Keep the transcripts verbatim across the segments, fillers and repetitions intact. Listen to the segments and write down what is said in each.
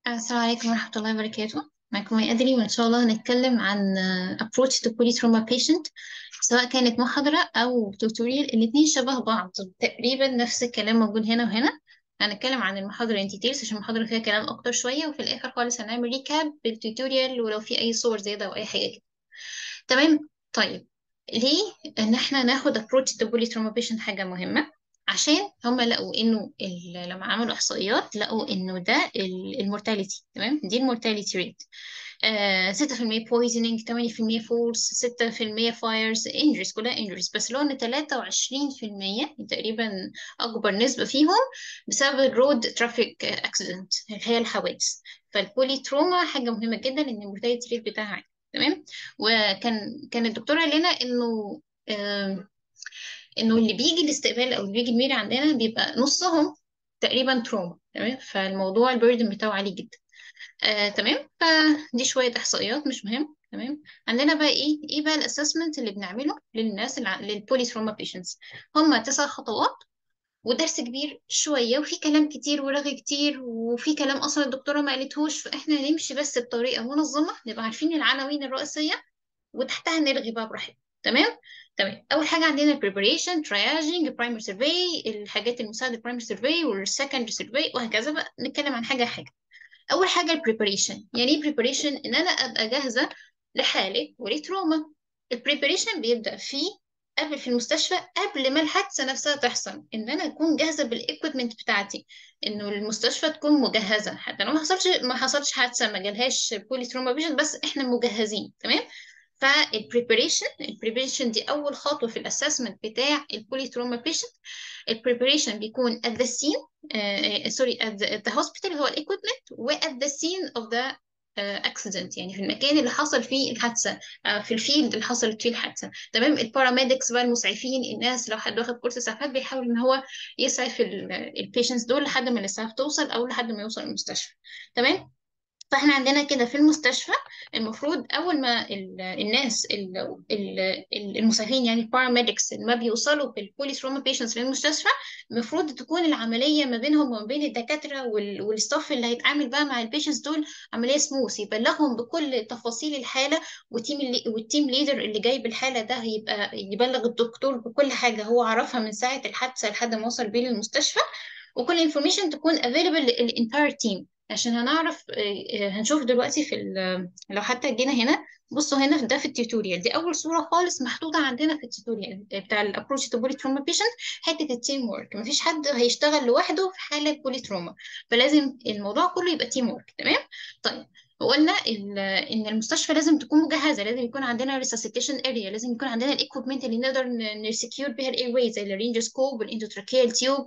السلام عليكم ورحمة الله وبركاته. معكم مي أدري، وإن شاء الله هنتكلم عن آه، approach to polytrauma patient. سواء كانت محاضرة أو tutorial، الاتنين شبه بعض تقريبا، نفس الكلام موجود هنا وهنا. هنتكلم عن المحاضرة in details عشان المحاضرة فيها كلام أكتر شوية، وفي الآخر خالص هنعمل recap بالتوتوريال ولو في أي صور زيادة أو أي حاجة كده. تمام. طيب، ليه ان احنا ناخد approach to polytrauma patient؟ حاجة مهمة عشان هم لقوا انه ال- لما عملوا احصائيات لقوا انه ده المورتاليتي. تمام، دي المورتاليتي ريت. آه ستة في المية poisoning، ثمانية في المية falls، ستة في المية fires، injuries كلها injuries. بس لو ان ثلاثة وعشرين في المية تقريبا اكبر نسبة فيهم بسبب الرود ترافيك اكسيدنت اللي هي الحوادث. فالبولي تروما حاجة مهمة جدا ان المورتاليتي ريت بتاعها عالي. تمام. وكان كان الدكتور قال لنا انه آه انه اللي بيجي الاستقبال او اللي بيجي الميري عندنا بيبقى نصهم تقريبا تروما. تمام، فالموضوع البيردن بتاعه عالي جدا. آه، تمام. فدي شوية إحصائيات مش مهم. تمام. عندنا بقى إيه إيه بقى الأسسمنت اللي بنعمله للناس اللي للبولي تروما بيشنتس؟ هما تسع خطوات، ودرس كبير شوية وفي كلام كتير ورغي كتير وفي كلام أصلا الدكتورة ما قالتهوش، فإحنا نمشي بس بطريقة منظمة، نبقى عارفين العناوين الرئيسية وتحتها نرغي بقى براحتنا. تمام. تمام. اول حاجه عندنا preparation، triaging، primary survey، الحاجات المساعده primary survey والsecondary survey، وهكذا بقى نتكلم عن حاجه حاجه. اول حاجه البريباريشن. يعني ايه بريباريشن؟ ان انا ابقى جاهزه لحاله ولي تروما. البريباريشن بيبدا فيه قبل في المستشفى، قبل ما الحادثه نفسها تحصل، ان انا اكون جاهزه بالايكويبمنت بتاعتي، انه المستشفى تكون مجهزه حتى لو ما حصلش ما حصلش حادثه، ما جالهاش بولي تروما بيشن، بس احنا مجهزين. تمام. فالبريباريشن البريباريشن دي اول خطوه في الاسسمنت بتاع البولي تروما بيشنت. البريباريشن بيكون at the scene، uh, sorry at the, at the hospital اللي هو الايكويبمنت، و at the scene of the uh, accident، يعني في المكان اللي حصل فيه الحادثه، uh, في الفيلد اللي حصلت فيه الحادثه. تمام. الباراميدكس بقى، المسعفين، الناس لو حد واخد كورس اسعافات بيحاول ان هو يسعف البيشنتس دول لحد ما الاسعاف توصل او لحد ما يوصل المستشفى. تمام. فاحنا عندنا كده في المستشفى المفروض اول ما ال- الناس ال- ال- ال- المسعفين، يعني الباراميدكس، ما بيوصلوا بالبوليس روما بيشنتس للمستشفى، المفروض تكون العمليه ما بينهم وما بين الدكاتره وال- والستاف اللي هيتعامل بقى مع البيشنتس دول عمليه سموث، يبلغهم بكل تفاصيل الحاله. والتيم اللي والتيم ليدر اللي جايب الحاله ده هيبقى يبلغ الدكتور بكل حاجه هو عرفها من ساعه الحادثه لحد ما وصل بيه للمستشفى، وكل انفورميشن تكون available للانتاير تيم. عشان هنعرف، آه، آه، هنشوف دلوقتي في ال- لو حتى جينا هنا، بصوا هنا في ده في التيوتوريال، دي اول صوره خالص محطوطه عندنا في التيوتوريال بتاع الابروش تو بولي تروما بيشنت. حته التيم ورك، مفيش حد هيشتغل لوحده في حاله بولي تروما، فلازم الموضوع كله يبقى تيم ورك. تمام. طيب، وقلنا ال- ان المستشفى لازم تكون مجهزه، لازم يكون عندنا ريسسيتيشن اريا، لازم يكون عندنا الايكويبمنت اللي نقدر نسكيور بيها الاير واي زي الرينج سكوب والاندوتراكيال تيوب.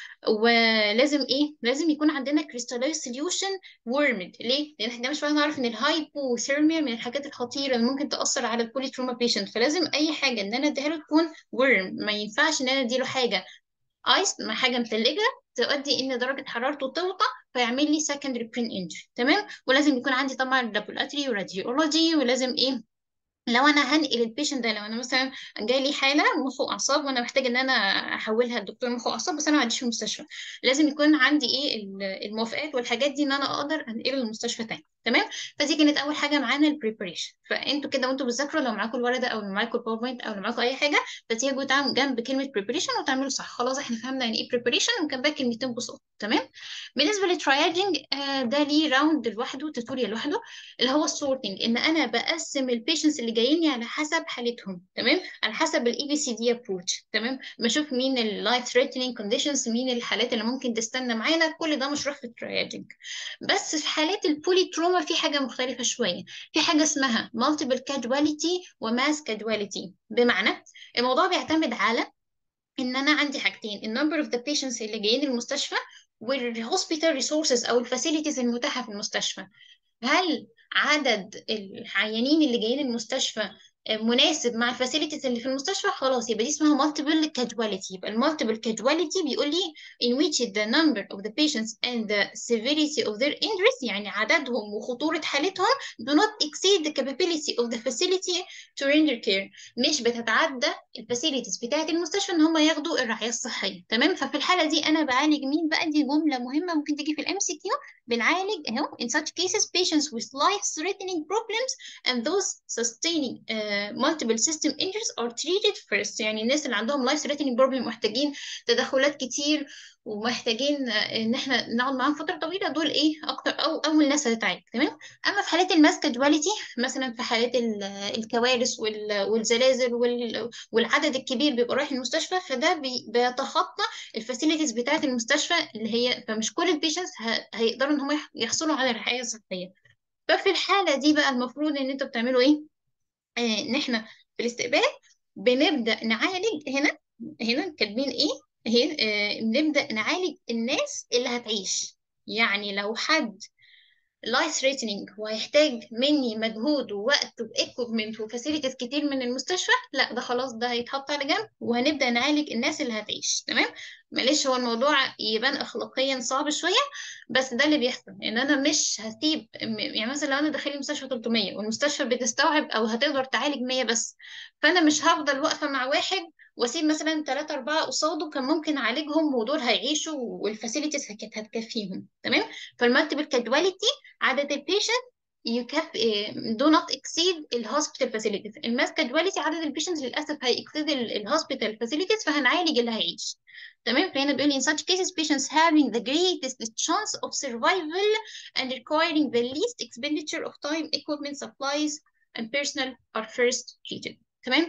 ولازم ايه لازم يكون عندنا كريستالين سوليوشن وورمد. ليه؟ لان احنا مش نعرف ان الهايبوثيرميا من الحاجات الخطيره اللي ممكن تاثر على البولي تروما بيشنت، فلازم اي حاجه ان انا اديها له تكون ورم. ما ينفعش ان انا اديله حاجه ايس مع حاجه متلجه تؤدي ان درجه حرارته توطى فيعمل لي secondary brain injury. تمام. ولازم يكون عندي طبعا لابوراتوري وراديولوجي، ولازم ايه لو انا هنقل البيشنت ده، لو انا مثلا جاي لي حاله مخ واعصاب وانا محتاجه ان انا احولها لدكتور مخ واعصاب بس انا ما عنديش في المستشفى، لازم يكون عندي ايه ال- الموافقات والحاجات دي ان انا اقدر انقله للمستشفى تاني. تمام. فدي كانت اول حاجه معانا البريبريشن. فانتوا كده وانتوا بتذاكروا، لو معاكم الورقه او لو معاكم الباوربوينت او لو معاكم اي حاجه، فتيجوا تعملوا جنب كلمه بريبريشن وتعملوا صح. خلاص احنا فهمنا يعني ايه بريبريشن، وكان باقي كلمتين بصوت. تمام. بالنسبه للتراياجنج، آه ده ليه راوند لوحده، توتوريال لوحده، اللي هو السورتنج، ان انا بقسم البيشنتس اللي جايين لي على حسب حالتهم. تمام. على حسب الاي بي سي دي ابروتش. تمام. بشوف مين اللايف ثريتنينج كونديشنز، مين الحالات اللي ممكن تستنى معانا، كل ده مشروح في الترياجنج. بس في حالات البولي تروما في حاجه مختلفه شويه، في حاجه اسمها مالتيبل كاجواليتي وماس كاجواليتي. بمعنى الموضوع بيعتمد على ان انا عندي حاجتين: النمبر اوف ذا بيشنتس اللي جايين المستشفى، والهوسبيتال ريسورسز او الفاسيلتيز المتاحه في المستشفى. هل عدد العيانين اللي جايين المستشفى مناسب مع الفاسيلتيز اللي في المستشفى؟ خلاص يبقى دي اسمها multiple casualty. يبقى المالتيبل casualty بيقول لي in which the number of the patients and the severity of their injuries، يعني عددهم وخطورة حالتهم do not exceed the capability of the facility to render care، مش بتتعدى الفاسيلتيز بتاعة المستشفى ان هم ياخدوا الرعاية الصحية. تمام. ففي الحالة دي انا بعالج مين بقى؟ دي جملة مهمة ممكن تيجي في الام سي كيو. بنعالج اهو in such cases patients with life-threatening problems and those sustaining uh, multiple system injuries are treated first. يعني الناس اللي عندهم life-threatening problem محتاجين تدخلات كتير ومحتاجين ان احنا نقعد معاهم فتره طويله، دول ايه اكتر او اول ناس هتتعالج. تمام. اما في حالات الماس كاجواليتي، مثلا في حالات ال- الكوارث وال- والزلازل وال- والعدد الكبير بيبقى رايح المستشفى، فده بي- بيتخطى الفاسيلتيز بتاعه المستشفى اللي هي، فمش كل البيشنتس هيقدروا ان هم يح- يحصلوا على رعايه صحيه. ففي الحاله دي بقى المفروض ان انتوا بتعملوا ايه؟ آه، ان احنا في الاستقبال بنبدا نعالج هنا. هنا كاتبين ايه؟ هنا آه، بنبدا نعالج الناس اللي هتعيش. يعني لو حد لايف ثريتنينج وهيحتاج مني مجهود ووقت وايكوبمنت وفاسيلتيز كتير من المستشفى، لا ده خلاص ده هيتحط على جنب وهنبدا نعالج الناس اللي هتعيش. تمام. معلش هو الموضوع يبان اخلاقيا صعب شويه، بس ده اللي بيحصل. ان انا مش هسيب م- يعني مثلا لو انا داخلي مستشفى ثلاثمية والمستشفى بتستوعب او هتقدر تعالج مية بس، فانا مش هفضل واقفه مع واحد واسيب مثلا ثلاثة أربعة قصاده كان ممكن اعالجهم ودول هيعيشوا والفاسيلتيز كانت هتكفيهم. تمام. فالمالتيبل كادواليتي عدد البيشنت يكف do not exceed الهوسبيتال فاسيلتيز. الماس كادواليتي عدد البيشنتس للاسف هيكسيد الهوسبيتال فاسيلتيز، فهنعالج اللي هيعيش. تمام. فهنا بيقول in such cases patients having the greatest chance of survival and requiring the least expenditure of time, equipment, supplies and personnel are first treated. تمام.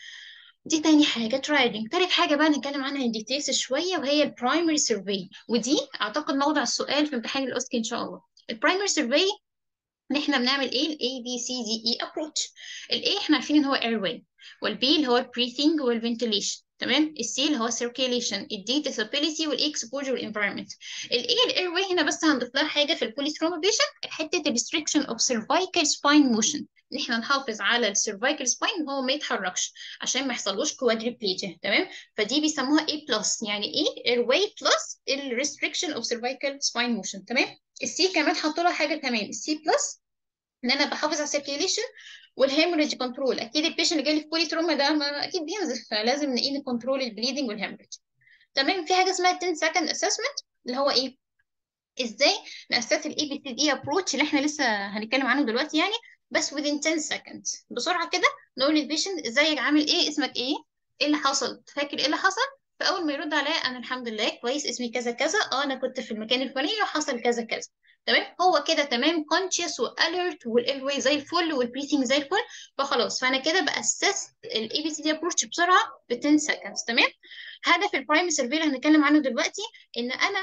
دي تاني حاجة ترايدنج. تالت حاجة بقى نتكلم عنها in details شوية، وهي البرايمري سيرفي، ودي أعتقد موضع السؤال في امتحان الأوسكي إن شاء الله. البرايمري سيرفي ان احنا بنعمل ايه؟ ال A B C D E approach. ال A احنا عارفين ان هو airway، وال B اللي هو ال breathing وال ventilation. تمام. ال C اللي هو circulation، ال D disability وال E exposure environment. ال A ال airway هنا بس هنضيف لها حاجة في البوليتروما patient، حتة ال restriction of cervical spine motion، ان احنا نحافظ على ال cervical spine ان هو ما يتحركش عشان ما يحصلوش quadriplegia. تمام. فدي بيسموها A plus، يعني ايه؟ airway plus ال restriction of cervical spine motion. تمام. السي كمان حطوا لها حاجه كمان، السي بلس، ان انا بحافظ على السيركيليشن والهيموريج كنترول. اكيد البيشنت اللي جاي لي في بولي تروما ده ما اكيد بينزف، فلازم ايه نكنترول البليدنج والهيموريج. تمام. في حاجه اسمها عشرة سكند اسسمنت، اللي هو ايه؟ ازاي ناسس الاي بي سي دي ابروتش اللي احنا لسه هنتكلم عنه دلوقتي يعني، بس within عشرة seconds بسرعه كده نقول للبيشنت ازيك عامل ايه، اسمك ايه، ايه اللي حصل، فاكر ايه اللي حصل. فاول ما يرد عليا انا الحمد لله كويس، اسمي كذا كذا، اه انا كنت في المكان الفلاني وحصل كذا كذا. تمام. هو كده تمام كونشيوس واليرت والاير واي زي الفل والبريثنج زي الفل، فخلاص فانا كده باسس الاي بي سي دي ابروتش بسرعه ب عشرة seconds. تمام. هدف البرايم سيرفي اللي هنتكلم عنه دلوقتي ان انا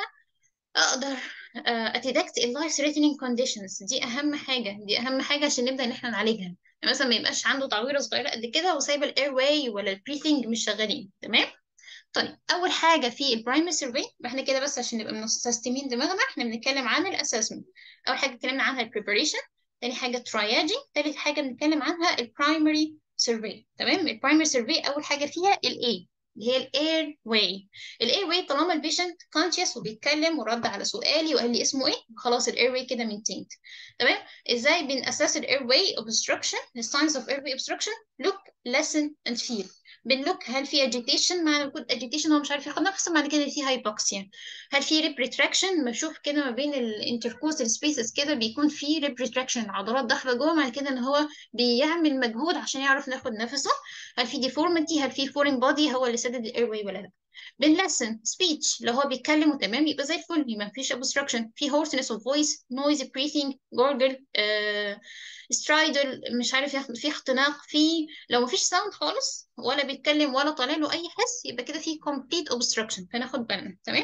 اقدر اتدكت اللايف ثريتنينج كونديشنز. دي اهم حاجه، دي اهم حاجه عشان نبدا ان احنا نعالجها. يعني مثلا ما يبقاش عنده تعويره صغيره قد كده وسايبه الاير واي ولا البريثنج مش شغالين. تمام. طيب اول حاجه في البرايمري سيرفي، احنا كده بس عشان نبقى مستسلمين دماغنا احنا بنتكلم عن الاسسمنت. اول حاجه اتكلمنا عنها البريباريشن، تاني حاجه تراياجي، تالت حاجه بنتكلم عنها البرايمري سيرفي. تمام. البرايمري سيرفي اول حاجه فيها الاي اللي هي الاير واي. الاير واي طالما البيشنت كونشيوس وبيتكلم ورد على سؤالي وقال لي اسمه ايه، خلاص الاير واي كده مينتيند. تمام. ازاي بنأسس الاير واي اوبستراكشن؟ الساينس اوف اير واي اوبستراكشن: لوك listen and feel. بنلوك هل في agitation، مع وجود agitation هو مش عارف ياخد نفسه، بعد كده في hypoxia. هل في rib retraction، بشوف كده ما بين الانتركوستال سبيسز كده بيكون في rib retraction، العضلات داخله جوه، مع كده ان هو بيعمل مجهود عشان يعرف ناخد نفسه. هل في deformity، هل في foreign body هو اللي سدد الاير واي ولا لا. بنلسن speech، لو هو بيتكلم وتمام يبقى زي الفل، ما فيش obstruction. في hoarseness of voice، noisy breathing، gargle، uh, stridor، مش عارف ياخد، في اختناق، في لو مفيش ساوند خالص ولا بيتكلم ولا طالع له اي حس يبقى كده في complete obstruction، فناخد بالنا. تمام.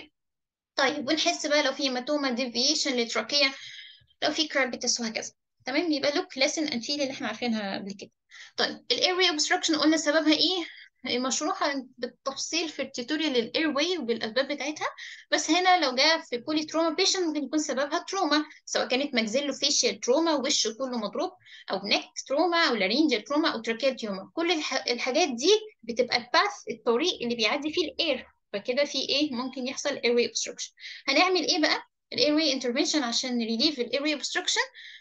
طيب ونحس بقى لو في هيماتوما، deviation للتراكية، لو في كرابيتس وهكذا. تمام. يبقى look listen and feel اللي احنا عارفينها قبل كده. طيب الاير واي obstruction قلنا سببها ايه؟ مشروحة بالتفصيل في التيتوريال الاير واي وبالاسباب بتاعتها، بس هنا لو جاء في بولي تروما بيشن ممكن يكون سببها تروما، سواء كانت ماكسيلو فيشيال تروما وشه كله مضروب، او نيك تروما، او لارينجال تروما، او تراكيال تروما. كل الح... الحاجات دي بتبقى الباث، الطريق اللي بيعدي فيه الاير، فكده في ايه ممكن يحصل اير واي obstruction. هنعمل ايه بقى الاير واي انترفنشن عشان نريليف الاير واي obstruction؟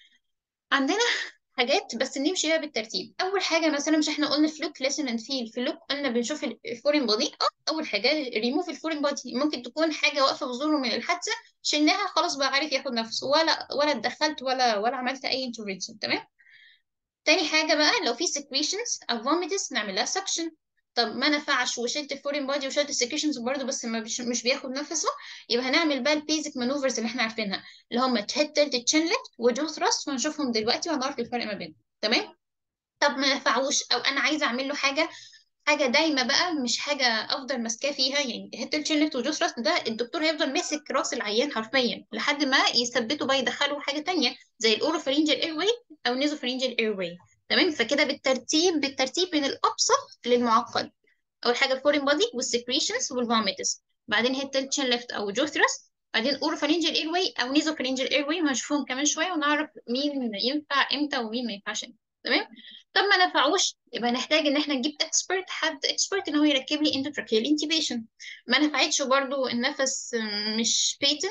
عندنا حاجات بس نمشي بيها بالترتيب. اول حاجه مثلا مش احنا قلنا فلوك ليسن اند فيل، فلوك قلنا بنشوف الفورين بودي. اه اول حاجه ريموف الفورين بودي، ممكن تكون حاجه واقفه في زوره من الحادثه شلناها خلاص بقى عارف ياخد نفسه، ولا ولا اتدخلت ولا ولا عملت اي انترفنشن. تمام. تاني حاجة بقى لو في secretions أو vomitus نعمل لها suction. طب ما نفعش وشلت الفورين بودي وشلت السكريشنز برضه بس ما بيش مش بياخد نفسه، يبقى هنعمل بقى البيزك مانوفرز اللي احنا عارفينها، اللي هم هيد تلت تشين ليفت وجو ثراست، وهنشوفهم دلوقتي وهنعرف الفرق ما بينهم. تمام. طب ما نفعوش او انا عايزه اعمل له حاجه حاجه دايمه بقى، مش حاجه افضل ماسكاه فيها، يعني هيد تلت تشين ليفت وجو ثراست ده الدكتور هيفضل ماسك راس العيان حرفيا لحد ما يثبته بقى يدخله حاجه تانيه زي الاوروفارينجال اير واي او نيزوفارينجال اير واي. تمام. فكده بالترتيب بالترتيب من الابسط للمعقد. اول حاجه الفورين بودي والسكريشنز والفوميتس، بعدين هيد تلت ليفت او جو ثراست، بعدين اوروفارينجال اير واي او نيزوفارينجال اير واي، وهنشوفهم كمان شويه ونعرف مين ينفع امتى ومين ما ينفعش امتى. تمام. طب ما نفعوش يبقى نحتاج ان احنا نجيب اكسبرت، حد اكسبرت ان هو يركب لي اندوتراكيال انتيبيشن. ما نفعتش برضو النفس مش بيتنت،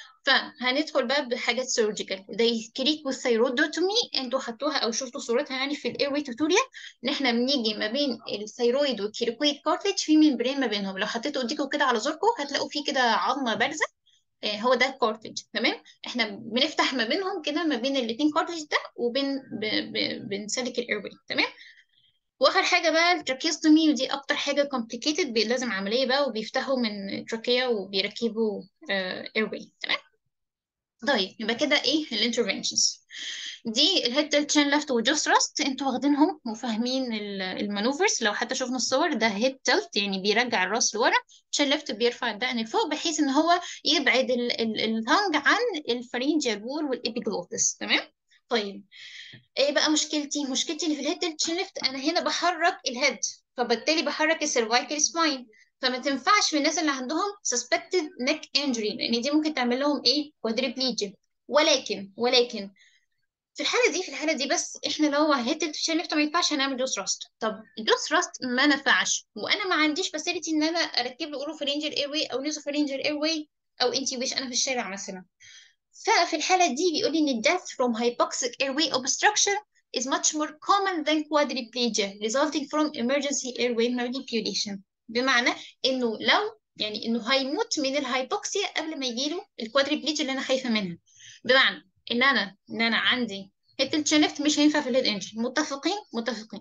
فهندخل بقى بحاجات سيرجيكال زي كريك والثيرويدوتومي، انتوا خدتوها او شفتوا صورتها يعني في الاير واي توتوريال، ان احنا بنيجي ما بين الثيرويد والكيريكويد كارتليج في ممبرين ما بينهم، لو حطيتوا ايديكم كده على زوركم هتلاقوا في كده عظمه بارزه، آه، هو ده الكارتليج. تمام. احنا بنفتح ما بينهم كده ما بين الاثنين كارتليج ده وبين ب... ب... بنسلك الاير واي. تمام. واخر حاجه بقى التراكيستومي، ودي اكتر حاجه كومبليكيتد، لازم عمليه بقى وبيفتحوا من تراكيا وبيركبوا اير واي. تمام. طيب يبقى كده ايه الانترفنشنز دي؟ الهيد تلت شين ليفت وجو ثراست انتوا واخدينهم وفاهمين المانوفرز، لو حتى شفنا الصور ده هيد تلت يعني بيرجع الراس لورا، شين ليفت بيرفع الدقن لفوق بحيث ان هو يبعد التانج عن الفارينجيال وول والابيجلوتس. تمام. طيب ايه بقى مشكلتي؟ مشكلتي ان في الهيد تلت شين ليفت انا هنا بحرك الهيد، فبالتالي بحرك السيرفايكال سباين، فما تنفعش في الناس اللي عندهم suspected neck injury لان دي ممكن تعمل لهم ايه quadriplegia. ولكن ولكن في الحاله دي في الحاله دي بس احنا لو هيد تلت شين ليفت ما ينفعش هنعمل جوس راست. طب الجوس راست ما نفعش وانا ما عنديش فاسيلتي ان انا اركب له اوروفارينجال اير واي او نيزوفارينجال اير واي او انتيبيش، انا في الشارع مثلا، ففي الحالة دي بيقول لي إن death from hypoxic airway obstruction is much more common than quadriplegia resulting from emergency airway manipulation. بمعنى إنه لو يعني إنه هيموت من الهايبوكسيا قبل ما يجيله الكوادريبليجيا اللي أنا خايفة منها. بمعنى إن أنا إن أنا عندي حتة ليفت مش هينفع في الليد انجن، متفقين متفقين.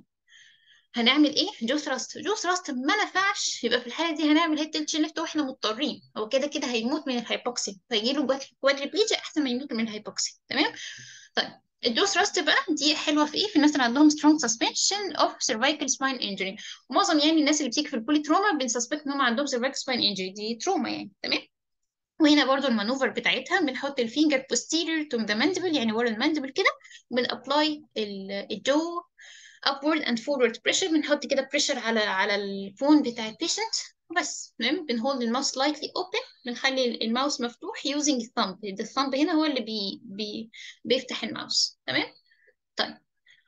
هنعمل ايه؟ جو ثراست. جو ثراست ما نفعش يبقى في الحاله دي هنعمل هيد تلت ليفت واحنا مضطرين، هو كده كده هيموت من الهايبوكسي فيجيله كوادريبليجيا احسن ما يموت من الهايبوكسي. تمام. طيب الجو ثراست بقى دي حلوه في ايه؟ في الناس اللي عندهم strong suspension of cervical spine injury. معظم يعني الناس اللي بتيجي في البولي تروما بنسسبكت ان هم عندهم cervical spine injury، دي تروما يعني. تمام. وهنا برضو المانوفر بتاعتها بنحط الفينجر posterior to the mandible يعني ورا الماندبل كده، بنابلاي الجو upward and forward pressure، بنحط كده pressure على على البون بتاع البيشنت بس. تمام. بنهولد الماوس slightly open، بنخلي الماوس مفتوح using thumb، الثumb هنا هو اللي بي بي بيفتح الماوس. تمام. طيب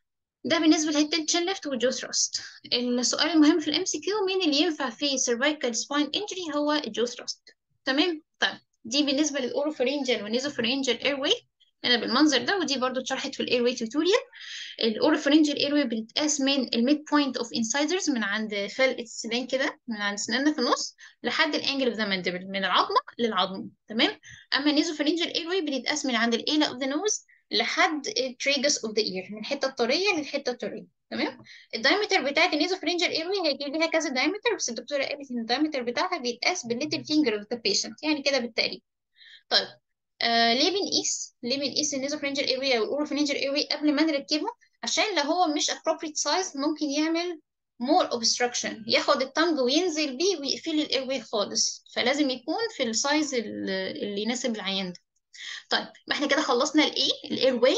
ده بالنسبة للتنشن ليفت والجو ثراست. السؤال المهم في الام سي كيو مين اللي ينفع في cervical spine injury؟ هو الجو ثراست. تمام. طيب دي بالنسبة للأوروفارينجال والنيزوفارينجال اير انا بالمنظر ده، ودي برضو اتشرحت في الاير واي توتوريال. الاوروفارينجال اير واي بتتقاس من الميد بوينت اوف انسايدرز، من عند فلقة السنان كده، من عند سناننا في النص لحد الانجل اوف ذا ماندبل، من العظمه للعظمه. تمام. اما النيزوفارينجال اير واي بتتقاس من عند الايلا اوف ذا نوز لحد التريجس اوف ذا اير، من الحته الطريه للحته الطريه. تمام. الدايمتر بتاعت النيزوفارينجال اير واي هيجيب ليها كذا دايمتر، بس الدكتوره قالت ان الدايمتر بتاعها بيتقاس بالليتل فينجر اوف ذا بيشنت، يعني كده بالتقريب. طيب آه ليه بنقيس ليه بنقيس النيزوفرنجال ايروي او الاوروفرنجال ايروي قبل ما نركبه؟ عشان لو هو مش appropriate size ممكن يعمل more obstruction، ياخد التنج وينزل بيه ويقفل الايروي خالص، فلازم يكون في السايز اللي يناسب العيان ده. طيب ما احنا كده خلصنا الايه الايروي،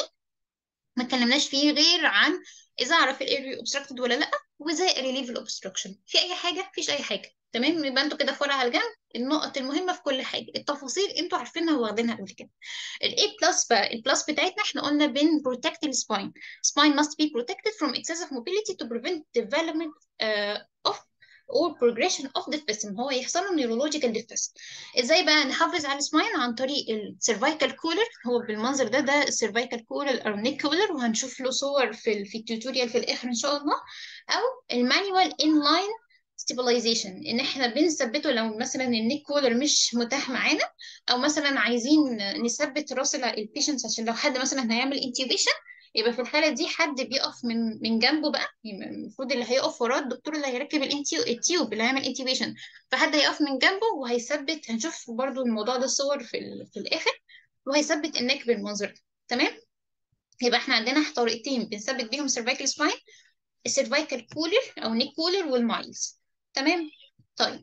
ما اتكلمناش فيه غير عن اذا اعرف الايروي obstructed ولا لا، وازاي ريليف الاوبستراكشن. في اي حاجه؟ مفيش اي حاجه. تمام. يبقى انتوا كده في ورقه على الجنب النقط المهمه في كل حاجه، التفاصيل انتوا عارفينها واخدينها قبل كده. الاي بلس بقى، البلس بتاعتنا احنا قلنا بن protect the spine. spine must be protected from excessive mobility to prevent development uh, of or progression of deafness، هو يحصل له neurological deafness. ازاي بقى نحافظ على السباين؟ عن طريق السيرفايكال كولر، هو بالمنظر ده ده السيرفايكال كولر او نيك كولر، وهنشوف له صور في ال- في التوتوريال في الاخر ان شاء الله، او المانيوال انلاين stabilization، ان احنا بنثبته لو مثلا النيك كولر مش متاح معانا، او مثلا عايزين نثبت راس البيشنت عشان لو حد مثلا هيعمل انتيوبيشن، يبقى في الحاله دي حد بيقف من من جنبه بقى. يبقى المفروض اللي هيقف وراه الدكتور اللي هيركب الانتيو التيوب اللي هيعمل انتيوبيشن، فحد هيقف من جنبه وهيثبت. هنشوف برضو الموضوع ده صور في ال... في الاخر، وهيثبت النك بالمنظر ده. تمام. يبقى احنا عندنا طريقتين بنثبت بيهم سيرفايكال سباين: السيرفايكال كولر او نيك كولر والمايلز. تمام. طيب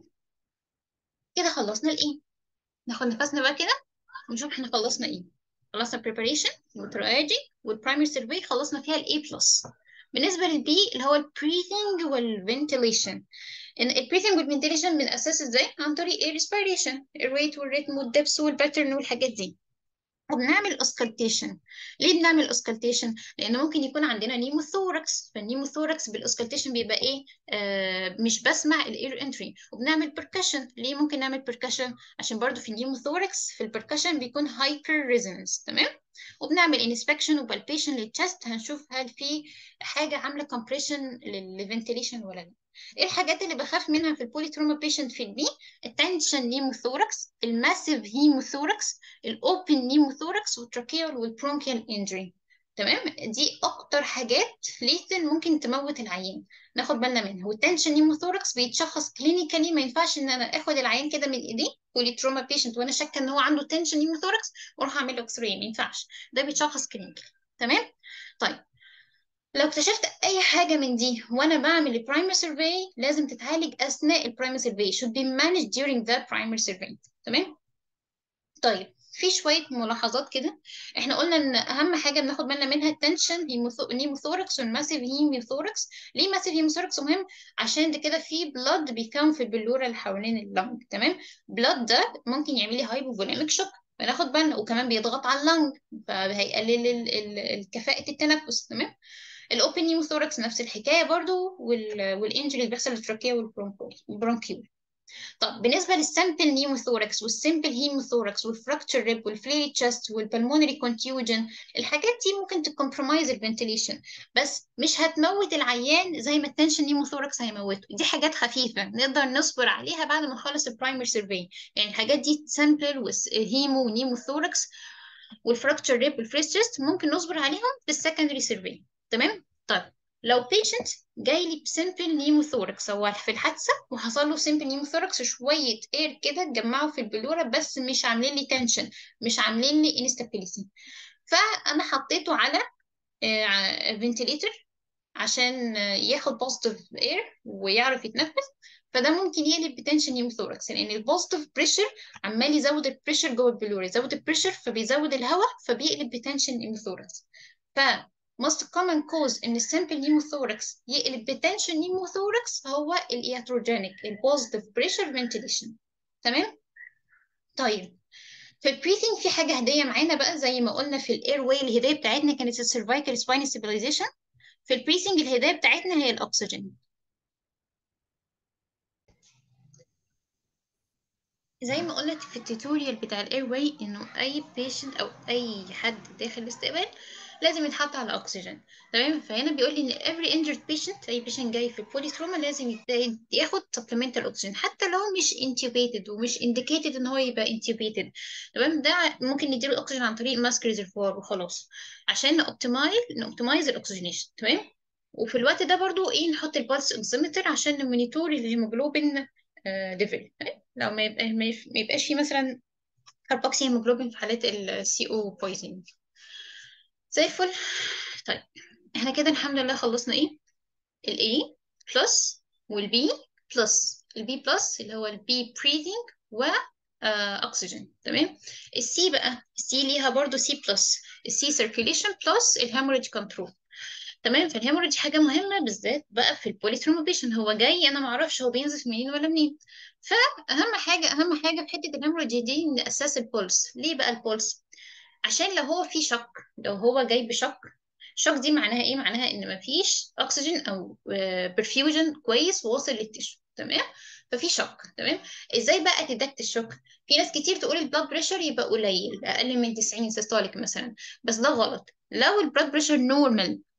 كده خلصنا الايه، ناخد نفسنا بقى كده ونشوف احنا خلصنا ايه. خلصنا preparation والتراجي والبرايمري سيرفي، خلصنا فيها الاي بلس. بالنسبه للبي اللي هو البريثنج والفنتيليشن، ان البريثنج والفنتيليشن بنأسس ازاي؟ عن طريق الريسبيريشن، الريت والريتم والدبس والباترن والحاجات دي. وبنعمل اسكالتيشن. ليه بنعمل اسكالتيشن؟ لان ممكن يكون عندنا نيموثوركس، فالنيموثوركس بالاسكالتيشن بيبقى ايه؟ آه مش بسمع الاير انتري. وبنعمل بركشن. ليه ممكن نعمل بركشن؟ عشان برضو في النيموثوركس في البركشن بيكون هايبر ريزونانس. تمام. وبنعمل انسبكشن وبالبيشن للتشست، هنشوف هل في حاجه عامله كومبريشن للفنتيليشن ولا لا. ايه الحاجات اللي بخاف منها في البوليتروما بيشنت في البي؟ التنشن نيموثوركس، الماسيف هيموثوركس، الاوبن نيموثوركس، والتراكيال والبرونكيال انجري. تمام. دي اكتر حاجات ليثن ممكن تموت العيان، ناخد بالنا منها. والتنشن نيموثوركس بيتشخص كلينيكالي، ما ينفعش ان انا اخد العيان كده من ايديه بوليتروما بيشنت وانا شاكه ان هو عنده تنشن نيموثوركس واروح اعمل له اكس راي، ما ينفعش. ده بيتشخص كلينيكالي. تمام. طيب لو اكتشفت اي حاجه من دي وانا بعمل البرايمري سيرفي، لازم تتعالج اثناء البرايمري سيرفي، should be managed during the primary survey. تمام. طيب في شويه ملاحظات كده. احنا قلنا ان اهم حاجه بناخد بالنا منها التنشن هيموثوركس والماسيف هيموثوركس. ليه ماسيف هيموثوركس مهم؟ عشان ده كده في بلاد بيكون في البلوره اللي حوالين اللنج. تمام. بلاد ده ممكن يعمل لي هايبوفوليميك شوك، فناخد بالنا. وكمان بيضغط على اللنج فهيقلل ال- ال- الكفاءه التنفس. تمام. الاوبن نيموثوركس نفس الحكايه برضو، وال والانجري اللي بيحصل للتراكيه والبرونكيول. طب بالنسبه للسامبل نيموثوركس والسامبل هيموثوركس والفراكتشر ريب والفليري تشست والبلمونري كونتيوجن، الحاجات دي ممكن تكمبرومايز الفنتيليشن، بس مش هتموت العيان زي ما التنشن نيموثوركس هيموته. دي حاجات خفيفه نقدر نصبر عليها بعد ما نخلص البرايمري سيرفي. يعني الحاجات دي سامبل وهيمو ونيموثوركس والفراكتشر ريب والفريس تشيست ممكن نصبر عليهم في السكندري سيرفي. تمام. طيب لو بيشنت جاي لي بسيمبل نيموثوركس، هو في الحادثه وحصل له سيمبل نيموثوركس، شويه اير كده اتجمعوا في البلوره بس مش عاملين لي تنشن، مش عاملين لي انستابيليتي، فانا حطيته على فنتيليتر عشان ياخد بوزيتيف اير ويعرف يتنفس. فده ممكن يقلب بتنشن نيموثوركس، لان البوزيتيف بريشر عمال يزود البريشر جوه البلوري، يزود البريشر فبيزود الهواء فبيقلب بتنشن نيموثوركس. ف most common cause ان السمبل نيموثوركس يقلب بتنشن نيموثوركس هو الاياتروجينيك البوزيتيف بريشر فنتيليشن. تمام. طيب في البريثنج في حاجه هديه معانا بقى، زي ما قلنا في الاير واي الهديه بتاعتنا كانت السيرفايكال سباين ستابيلايزيشن. في البريثنج الهدايه بتاعتنا هي الاكسجين. زي ما قلت في التوتوريال بتاع الاير واي انه اي بيشنت او اي حد داخل الاستقبال لازم يتحط على اكسجين. تمام. فهنا بيقول لي ان every injured patient، اي بيشنت جاي في البوليتروما لازم يت- ياخد supplemental oxygen حتى لو مش intubated ومش indicated ان هو يبقى intubated. تمام. ده ممكن نديله الاكسجين عن طريق ماسك ريزرفوار وخلاص، عشان نوبتمايز نوبتمايز الاكسجينيشن. تمام. وفي الوقت ده برضو ايه، نحط البالس اوكسيمتر عشان نمونيتور الهيموجلوبين ليفل. لو ما يبقى ما يف- ما يبقاش في مثلا كاربوكسي هيموجلوبين في حالات السي او بويزنج. زي الفل. طيب احنا كده الحمد لله خلصنا ايه؟ الاي بلس والبي بلس. البي بلس اللي هو البي بريذنج و اكسجين. تمام. السي بقى، السي ليها برضو سي بلس، السي سيركيوليشن بلس الهيموريج كنترول. تمام. فالهيموريج حاجه مهمه بالذات بقى في البوليتروما بيشن، هو جاي انا ما اعرفش هو بينزف منين ولا منين. فاهم حاجه، اهم حاجه في حته الهيموريج دي ناساس البولس. ليه بقى البولس؟ عشان لو هو في شك، لو هو جاي بشك، شك دي معناها ايه؟ معناها ان مفيش اكسجين او برفيوجن كويس واصل للتشو. تمام. ففي شك. تمام. ازاي بقى تدكت الشك؟ في ناس كتير تقول البلاد بريشر يبقى قليل اقل من تسعين سيستوليك مثلا، بس ده غلط. لو البلاد بريشر نورمال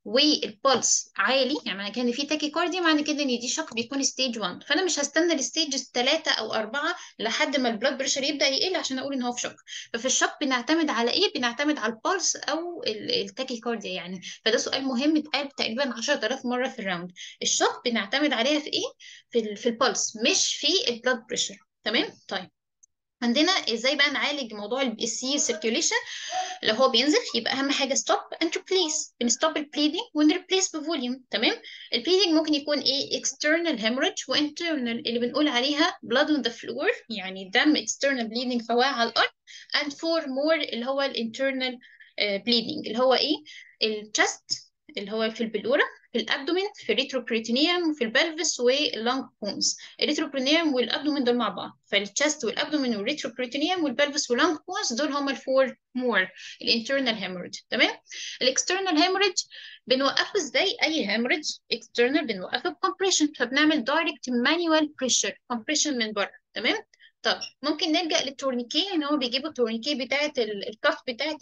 والبلس عالي، يعني معنى كده ان في تاكيكارديا، معنى كده ان دي شوك بيكون ستيج واحد. فانا مش هستنى الستيج ثلاثة او أربعة لحد ما البلاد بريشر يبدا يقل عشان اقول ان هو في شوك. ففي الشوك بنعتمد على ايه؟ بنعتمد على البلس او التاكيكارديا يعني. فده سؤال مهم اتقال تقريبا عشرة آلاف مره في الراوند. الشوك بنعتمد عليها في ايه؟ في ال في البلس، مش في البلاد بريشر. تمام. طيب عندنا ازاي بقى نعالج موضوع السي سيركيوليشن؟ لو هو بينزف يبقى اهم حاجه ستوب اند ريبليس. بنستوب البليدنج ونريبليس بفوليوم. تمام. البليدنج ممكن يكون ايه؟ external hemorrhage وانترنال اللي بنقول عليها blood on the floor، يعني دم external bleeding فواقع على الارض. and four more اللي هو الانترنال bleeding اللي هو ايه؟ الشست اللي هو في البلورة، في الابدومين، في الريتروبريتونيوم، في البلفس واللونج بونز. الريتروبريتونيوم والابدومين دول مع بعض، فالشست والابدومين والريتروبريتونيوم والبلفس واللونج بونز دول هم الفور مور الانترنال هيموريدج. تمام. الاكسترنال هيموريدج بنوقفه ازاي؟ اي هيموريدج اكسترنال بنوقفه بكمبريشن، فبنعمل دايركت مانيوال بريشر كومبريشن من بره. تمام. طب ممكن نلجأ للتورنيكي، ان هو بيجيبوا التورنيكي بتاعه الكف بتاعه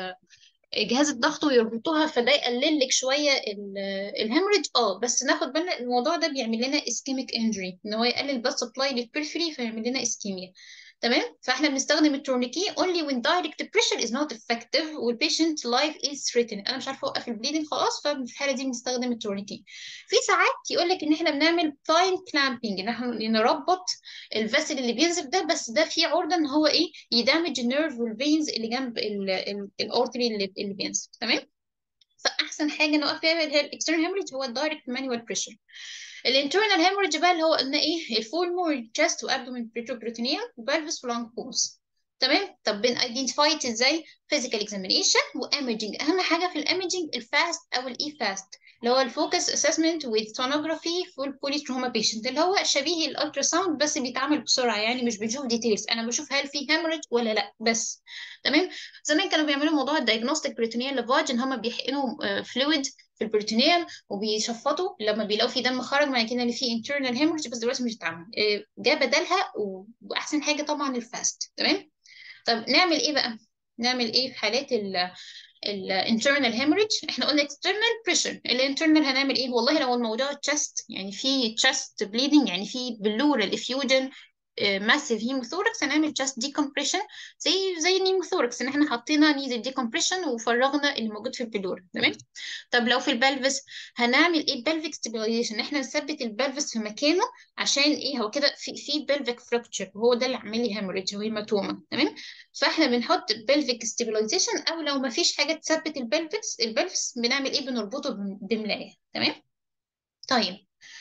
جهاز الضغط ويربطوها، فده يقلل لك شويه الهemorrhage. اه بس ناخد بالنا الموضوع ده بيعمل لنا ischemic injury، ان هو يقلل بس سبلاي للبريفري فيعمل لنا اسكيميا. تمام. فاحنا بنستخدم التورنيكي only when direct pressure is not effective والبيشنت life is threatened. انا مش عارفه اوقف البليدنج خلاص، ففي الحاله دي بنستخدم التورنيكي. في ساعات يقول لك ان احنا بنعمل fine clamping، ان احنا نربط الفاسل اللي بينزف ده، بس ده فيه عرضه ان هو ايه؟ يدامج النيرف والفينز اللي جنب الاورتري اللي اللي بينزف. تمام. فاحسن حاجه نوقف فيها اللي هي الاكسترنال هيموريدج هو الدايركت مانوال بريشر. الانترنال هيموريدج بقى اللي هو قلنا ايه؟ الفول مور تشست وابدومين بريتوبريتونيوم وبلفس ولونج بوز. تمام. طب بن ايدنتيفايت ازاي؟ فيزيكال اكزامينيشن وايمجنج. اهم حاجه في الايمجنج الفاست او الاي فاست اللي هو الفوكس اسسمنت وذ سونوجرافي فول بوليتروما بيشنت، اللي هو شبيه الالترا ساوند بس بيتعمل بسرعه، يعني مش بنشوف ديتيلز، انا بشوف هل في هيموريدج ولا لا بس. تمام. زمان كانوا بيعملوا موضوع الدايجنوستيك بريتونيال لافاج، ان هم بيحقنوا فلويد في البريتونيال وبيشفطوا لما بيلاقوا في دم خرج، معنى كده ان في internal hemorrhage، بس دلوقتي مش بتتعمل. جاء بدلها و... واحسن حاجه طبعا الفاست. تمام. طب نعمل ايه بقى؟ نعمل ايه في حالات ال الانترنال hemorrhage؟ احنا قلنا external pressure. الانترنال هنعمل ايه؟ والله لو الموضوع chest، يعني في chest bleeding، يعني في pleural effusion ماسيف هيموثوركس، هنعمل جاست ديكمبريشن زي زي النيموثوركس، ان احنا حطينا نيزل ديكمبريشن وفرغنا اللي موجود في البلور. تمام. طب لو في البلفس هنعمل ايه؟ بلفيك ستابيلايزيشن، ان احنا نثبت البلفس في مكانه، عشان ايه؟ هو كده في في بلفيك فراكتشر، وهو ده اللي عامل لي هيموريدج وهيماتوما. تمام. فاحنا بنحط بلفيك ستابيلايزيشن، او لو ما فيش حاجه تثبت البلفس البلفس بنعمل ايه؟ بنربطه بملايه. تمام. طيب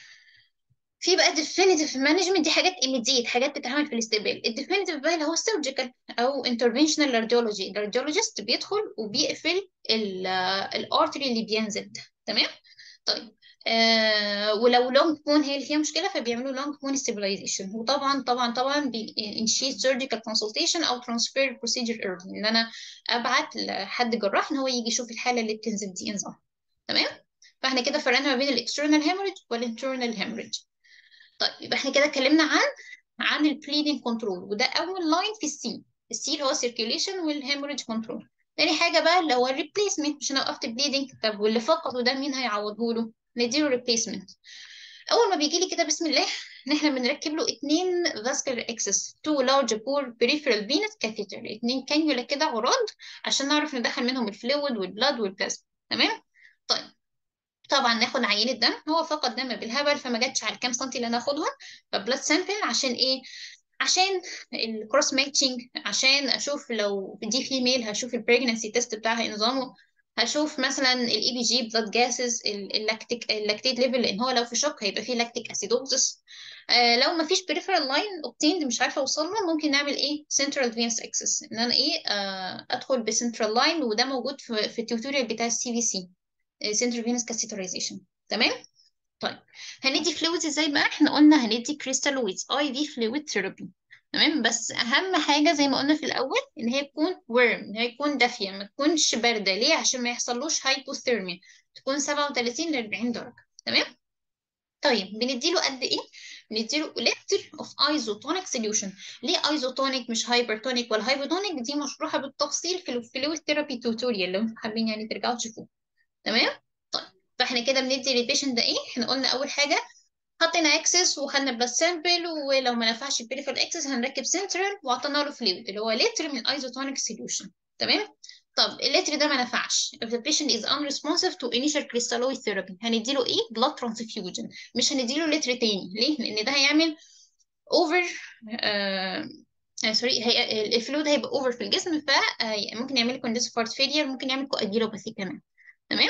في بقى definitive management، دي حاجات immediate، حاجات بتتعمل في الاستقبال. الديفينيتيف بقى اللي هو surgical او interventional radiology، الراديولوجيست بيدخل وبيقفل الارتري اللي بينزل ده. تمام. طيب آه ولو لونج بون هي اللي فيها مشكله فبيعملوا لونج بون stabilization. وطبعا طبعا طبعا بينشيت surgical consultation او transfer procedure early، ان انا ابعت لحد جراح ان هو يجي يشوف الحاله اللي بتنزل دي نظام. تمام. فاحنا كده فرقنا ما بين الاكسترنال hemorrhage والانترنال hemorrhage. طيب يبقى احنا كده اتكلمنا عن عن البليدنج كنترول، وده اول لاين في السي. السي اللي هو circulation والهيموريدج كنترول. تاني حاجه بقى اللي هو الريبليسمنت، مش انا وقفت بليدنج، طب واللي فقده ده مين هيعوضه له؟ نديله ريبليسمنت. اول ما بيجي لي كده بسم الله ان احنا بنركب له اتنين فاسكولار اكسس، تو لارج بور بريفرال فينس كاثيتر، اتنين كانيولا كده عراض عشان نعرف ندخل منهم الفلويد والبلاد والبلازما. تمام. طيب طبعا ناخد عينة دم، هو فقد دم بالهبل فما جاتش على الكام سنتي اللي هناخدهم، فبلاد سامبل. عشان ايه؟ عشان الكروس ماتشنج، عشان اشوف لو دي فيميل هشوف البريجنسي تيست بتاعها إيه نظامه، هشوف مثلا الاي بي جي بلاد جاسز، اللاكتيك اللاكتيت ليفل، لان هو لو في شوك هيبقى فيه لاكتيك اسيدوزس. آه لو ما فيش بريفرال لاين اوبتيند مش عارفه اوصل له، ممكن نعمل ايه؟ سنترال فينس اكسس، ان انا ايه آه ادخل بسنترال لاين، وده موجود في, في التيوتوريال بتاع السي في سي، سنترال فينس كاثيترايزيشن. تمام. طيب هندي فلويدز ازاي بقى؟ احنا قلنا هندي كريستالويدز اي في فلويد ثيرابي. تمام. بس اهم حاجه زي ما قلنا في الاول ان هي تكون ورم، ان هي تكون دافيه ما تكونش بارده. ليه؟ عشان ما يحصلوش هايبوثيرميا، تكون سبعة وثلاثين ل أربعين درجه. تمام. طيب بنديله قد ايه؟ بنديله لتر اوف ايزوتونيك سوليوشن. ليه ايزوتونيك مش هايبرتونيك ولا هايبوتونيك؟ دي مشروحه بالتفصيل في الفلويد ثيرابي توتوريال لو انتم حابين يعني ترجعوا تشوفوه. تمام. طيب فاحنا كده بندي للبيشنت ده ايه؟ احنا قلنا اول حاجه حطينا اكسس وخدنا بلاد سامبل، ولو ما نفعش البريفر اكسس هنركب سنترال وعطينا له فلويد اللي هو لتر من ايزوتونيك سوليوشن. تمام. طب اللتر ده ما نفعش، if the patient is unresponsive to initial crystalloid therapy هنديله ايه؟ blood transfusion. مش هنديله لتر تاني. ليه؟ لان ده هيعمل اوفر آه سوري هي الفلويد هيبقى اوفر في الجسم، فممكن يعمل كونديسيف هارت فيلير، ممكن يعمل كواجيلوباثي كمان. تمام.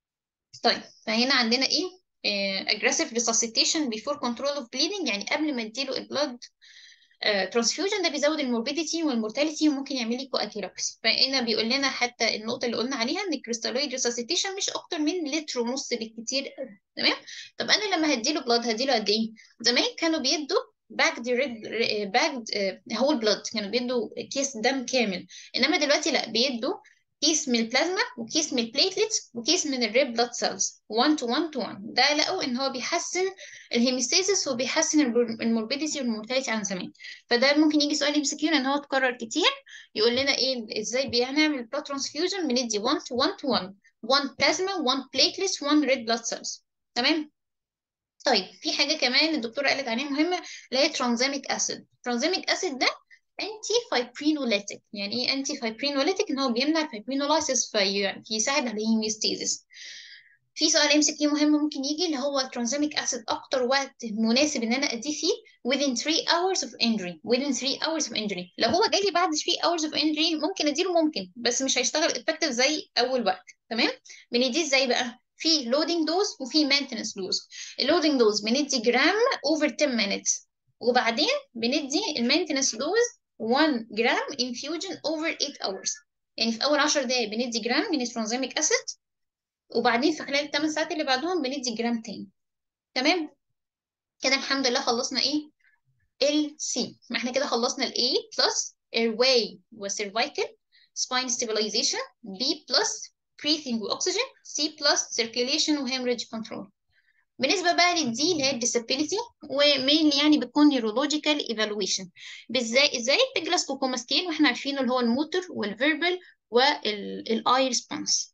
طيب فهنا عندنا ايه؟ آه، aggressive resuscitation before control of bleeding، يعني قبل ما اديله البلاد ترانسفيوجن ده بيزود الموربيديتي والمورتاليتي وممكن يعمل لي كواجيلوباثي. فهنا بيقول لنا حتى النقطه اللي قلنا عليها ان الكريستالويد ريساسيتيشن مش اكتر من لتر ونص بالكتير. تمام. طب انا لما هديله بلاد هديله قد ايه؟ زمان كانوا بيدوا باكد ريد باكد هول بلاد، كانوا بيدوا كيس دم كامل. انما دلوقتي لا، بيدوا كيس من البلازما وكيس من البليتلتس وكيس من الريد بلاد سيلز واحد تو واحد تو واحد. ده لقوا ان هو بيحسن الهيميستاسيس وبيحسن الموربيديتي والمورتاليتي عن زمان. فده ممكن يجي سؤال ام سي كيو، ان هو اتكرر كتير. يقول لنا ايه ازاي بنعمل بلاد ترانسفيوجن؟ بندي واحد تو واحد تو واحد، واحد بلازما واحد بليتلتس واحد ريد بلاد سيلز. تمام. طيب في حاجه كمان الدكتوره قالت عليها مهمه، اللي هي ترانزيميك اسيد. ترانزيميك اسيد ده انتي فايبرينوليتيك. يعني ايه انتي فايبرينوليتيك؟ ان هو بيمنع الفايبرينولايسيس في فيساعد على الهيميوستاسيس. في سؤال ام سي كيو مهم ممكن يجي، اللي هو ترانزيميك اسيد اكتر وقت مناسب ان انا اديه فيه within three hours of injury. within three hours of injury. لو هو جالي بعد three hours of injury ممكن اديله، ممكن، بس مش هيشتغل effective زي اول وقت. تمام. بنديه ازاي بقى؟ في loading dose وفي maintenance dose. اللودنج دوز بندي جرام over ten minutes، وبعدين بندي المينتنس دوز one جرام infusion over eight hours. يعني في اول عشر دقايق بندي جرام من الترانزيميك اسيد، وبعدين في خلال الثمان ساعات اللي بعدهم بندي جرام تاني. تمام. كده الحمد لله خلصنا ايه؟ ال C. ما احنا كده خلصنا ال A plus airway و cervical spine stabilization، B plus breathing و oxygen، C plus circulation و hemorrhage control. بالنسبة بقى للدي اللي هي disability، ومين يعني بتكون neurological evaluation. ازاي ازاي الجلاسكوكوما سكيل، واحنا عارفينه اللي هو الموتور والفيربال والاي ريسبونس.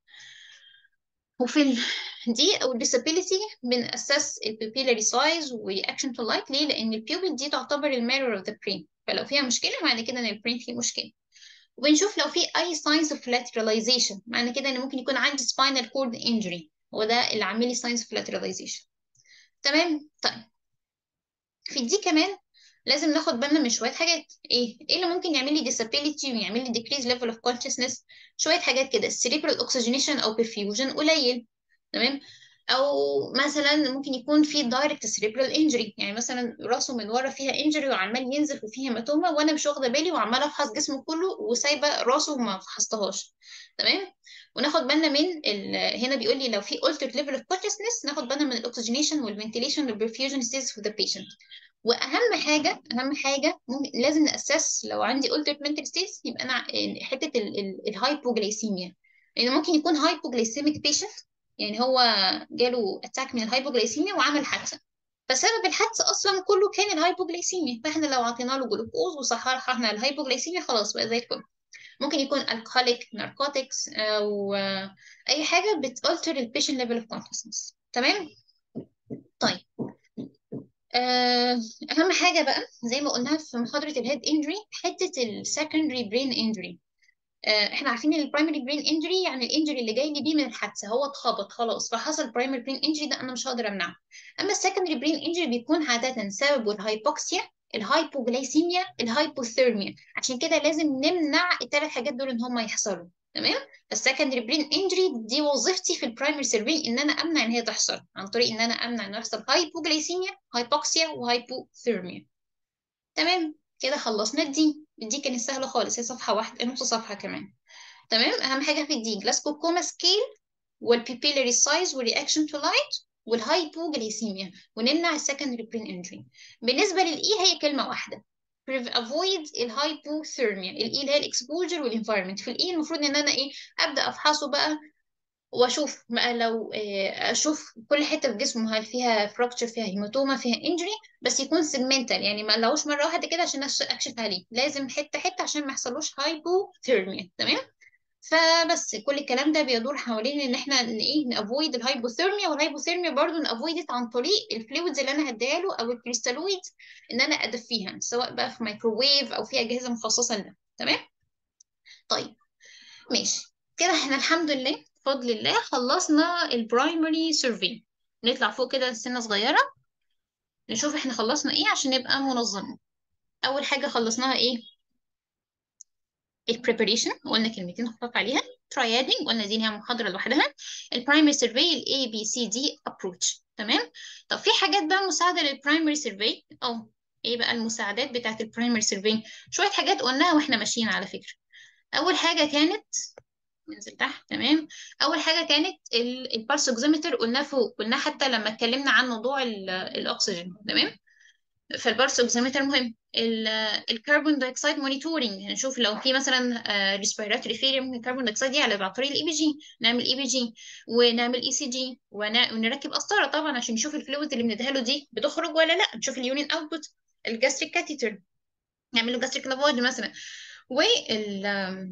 وفي ال دي او disability بنأسس البيبيلاري سايز ورياكشن تو لايت. ليه؟ لان البيوبل دي تعتبر الميرور اوف ذا برين، فلو فيها مشكله معنى كده ان البرين فيه مشكله. وبنشوف لو في اي signs of lateralization، معنى كده ان ممكن يكون عندي spinal cord injury، وده اللي عامل لي signs of lateralization. تمام. طيب في دي كمان لازم ناخد بالنا من شويه حاجات. ايه ايه اللي ممكن يعمل لي disability ويعمل لي decrease level of consciousness؟ شويه حاجات كده، cerebral oxygenation او perfusion قليل. تمام. او مثلا ممكن يكون في direct cerebral injury، يعني مثلا راسه من ورا فيها injury وعمال ينزف وفيها هيماتوما وانا مش واخده بالي وعماله افحص جسمه كله وسايبه راسه وما فحصتهاش. تمام. وناخد بالنا من ال... هنا بيقول لي لو في altered level of consciousنس ناخد بالنا من الاكسجينيشن والفنتيليشن والperfusion status for the patient. واهم حاجه اهم حاجه ممكن لازم ناسس لو عندي altered mental states، يبقى انا حته الهايبوجلايسيميا. لان ممكن يكون hypoglycemic patient، يعني هو جاله اتاك من الهايبوجلايسيميا وعمل حادثه، فسبب الحادثه اصلا كله كان الهايبوجلايسيميا، فاحنا لو عطينا له جلوكوز وصححنا الهايبوجلايسيميا خلاص بقى زي الفل. ممكن يكون alcoholic narcotics او اي حاجه بتalter البيشنت ليفل اوف consciousness. تمام. طيب اهم حاجه بقى زي ما قلنا في محاضره الهيد انجري، حته السكندري برين انجري. احنا عارفين ان البرايمري برين انجري يعني الانجري اللي جاي لي بيه من الحادثه، هو اتخبط خلاص فحصل برايمري برين انجري، ده انا مش هقدر امنعه. اما السكندري برين انجري بيكون عاده سببه الهايبوكسيا، الهايبوجلايسيميا، الهايبوثيرميا. عشان كده لازم نمنع الثلاث حاجات دول ان هم يحصلوا. تمام. السكندري برين انجري دي وظيفتي في البرايمري سيرفي ان انا امنع ان هي تحصل عن طريق ان انا امنع ان يحصل هايبوجلايسيميا، هايبوكسيا، وهايبوثيرميا. تمام. كده خلصنا الدي. الدي كانت سهله خالص، هي صفحه واحده، نص صفحه كمان. تمام. اهم حاجه في الدي جلاسكو كوما سكيل والبيبيلاري سايز والرياكشن تو لايت والهايبوجليسيميا، ونمنع السكندري برين انجري. بالنسبه للاي هي كلمه واحده، افويد الهايبوثيرميا. الاي اللي هي الاكسبوجر والانفايرمنت. في الاي المفروض ان انا ايه؟ ابدا افحصه بقى واشوف بقى لو اشوف كل حته في جسمه هل فيها فراكتشر، فيها هيماتوما، فيها انجري، بس يكون سيجمنتال، يعني ما لهوش مره واحده كده عشان اكشف عليه، لازم حته حته عشان ما يحصلوش هايبوثيرميا. تمام. فبس كل الكلام ده بيدور حوالين ان احنا ن- ايه نافويد الهايبوثيرميا، والهايبوثيرميا برضو نافويد عن طريق الفلويدز اللي انا هديها له او الكريستالويد، ان انا ادفيها سواء بقى في مايكروويف او في اجهزه مخصصه لده. تمام. طيب ماشي كده احنا الحمد لله بفضل الله خلصنا البرايمري سيرفي. نطلع فوق كده سنه صغيره نشوف احنا خلصنا ايه عشان نبقى منظمين. اول حاجه خلصناها ايه؟ البريباريشن، قلنا كلمتين خفاف عليها. ترايادنج قلنا دي ليها محاضره لوحدها. البرايمري سيرفي الاي بي سي دي ابروتش. تمام. طب في حاجات بقى مساعده للبرايمري سيرفي. اه ايه بقى المساعدات بتاعت البرايمري سيرفي؟ شويه حاجات قلناها واحنا ماشيين على فكره. اول حاجه كانت، ننزل تحت. تمام. اول حاجه كانت البالس اوكسيمتر، قلناه فوق، قلناه حتى لما اتكلمنا عن موضوع ال- الاكسجين. تمام. فالبارس اوكسيمتر مهم. الكربون دايوكسيد مونيتورنج، هنشوف لو في مثلا ريسبيراتوري فيلير من الكربون دايوكسيد دي على طريق الاي بي جي، نعمل اي بي جي ونعمل اي سي جي ونركب قسطره طبعا عشان نشوف الفلويد اللي بنديها له دي بتخرج ولا لا، نشوف اليورين اوتبوت. الجاستريك كاتيتر نعمل له جاستريك لافاج مثلا. وال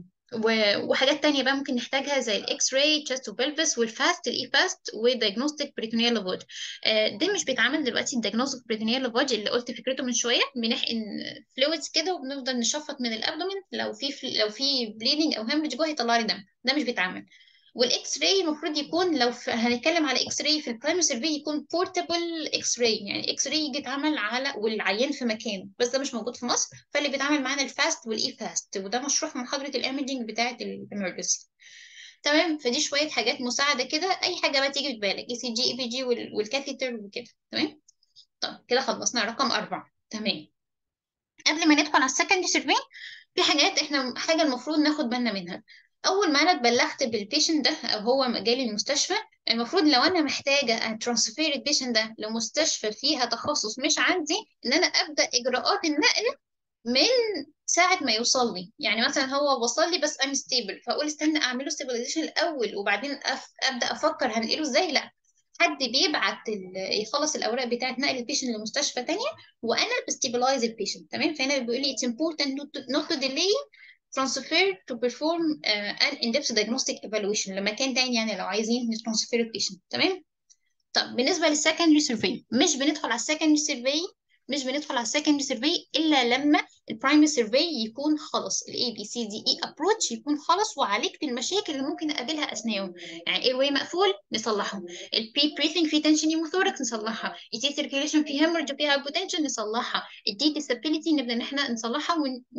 و- وحاجات تانية بقى ممكن نحتاجها زي الاكس راي تشست وبلفس والفاست الاي فاست ودايجنوستيك بريتونيال لافاج. ده مش بيتعمل دلوقتي الدايجنوستيك بريتونيال لافاج اللي قلت فكرته من شويه، بنحقن فلويدز كده وبنفضل نشفط من الابدومين، لو في فل- لو في بليدنج او هemorrhage جوه يطلع لي دم. ده مش بيتعمل. والاكس راي المفروض يكون، لو في هنتكلم على اكس راي في البرايمري سيرفي، يكون بورتابل اكس راي، يعني اكس راي يجي يتعمل على والعيان في مكانه، بس ده مش موجود في مصر. فاللي بيتعمل معانا الفاست والاي فاست، وده مشروع في محاضره الايمجنج بتاعه الامرجنسي. تمام. فدي شويه حاجات مساعده كده، اي حاجه بقى تيجي في بالك، اي سي جي اي بي جي والكاثيتر وكده. تمام. طب كده خلصنا رقم أربعة. تمام. قبل ما ندخل على السكندري سيرفي، في حاجات احنا حاجة المفروض ناخد بالنا منها. أول ما أنا اتبلغت بالبيشنت ده أو هو جالي المستشفى، المفروض لو أنا محتاجة أترانسفير البيشنت ده لمستشفى فيها تخصص مش عندي، إن أنا أبدأ إجراءات النقل من ساعة ما يوصل لي. يعني مثلا هو وصل لي بس انستيبل، فأقول استنى أعمله ستيبلايزيشن الأول وبعدين أف... أبدأ أفكر هنقله إزاي. لا، حد بيبعت ال... يخلص الاوراق بتاعه نقل البيشنت لمستشفى تانية، وانا بستيبلايز البيشنت. تمام. فهنا بيقول لي it's important not to, not to delay transfer to perform uh, an in-depth diagnostic evaluation لما كان تاني، يعني لو عايزين نترانسفير البيشنت. تمام. طب بالنسبه للسكندري سيرفي، مش بندخل على السكندري سيرفي مش بندخل على السكندري سيرفي الا لما البرايمري سيرفي يكون خلص، الاي بي سي دي اي ابروتش يكون خلص وعالجت المشاكل اللي ممكن اقابلها اثناءه. يعني اير واي مقفول نصلحه، البي بريثنج في تنشن نيموثوركس نصلحها، التي سيركيليشن في هيمورج فيها هايبوتنشن نصلحها، الدي ديسابيليتي نبدا ان احنا نصلحها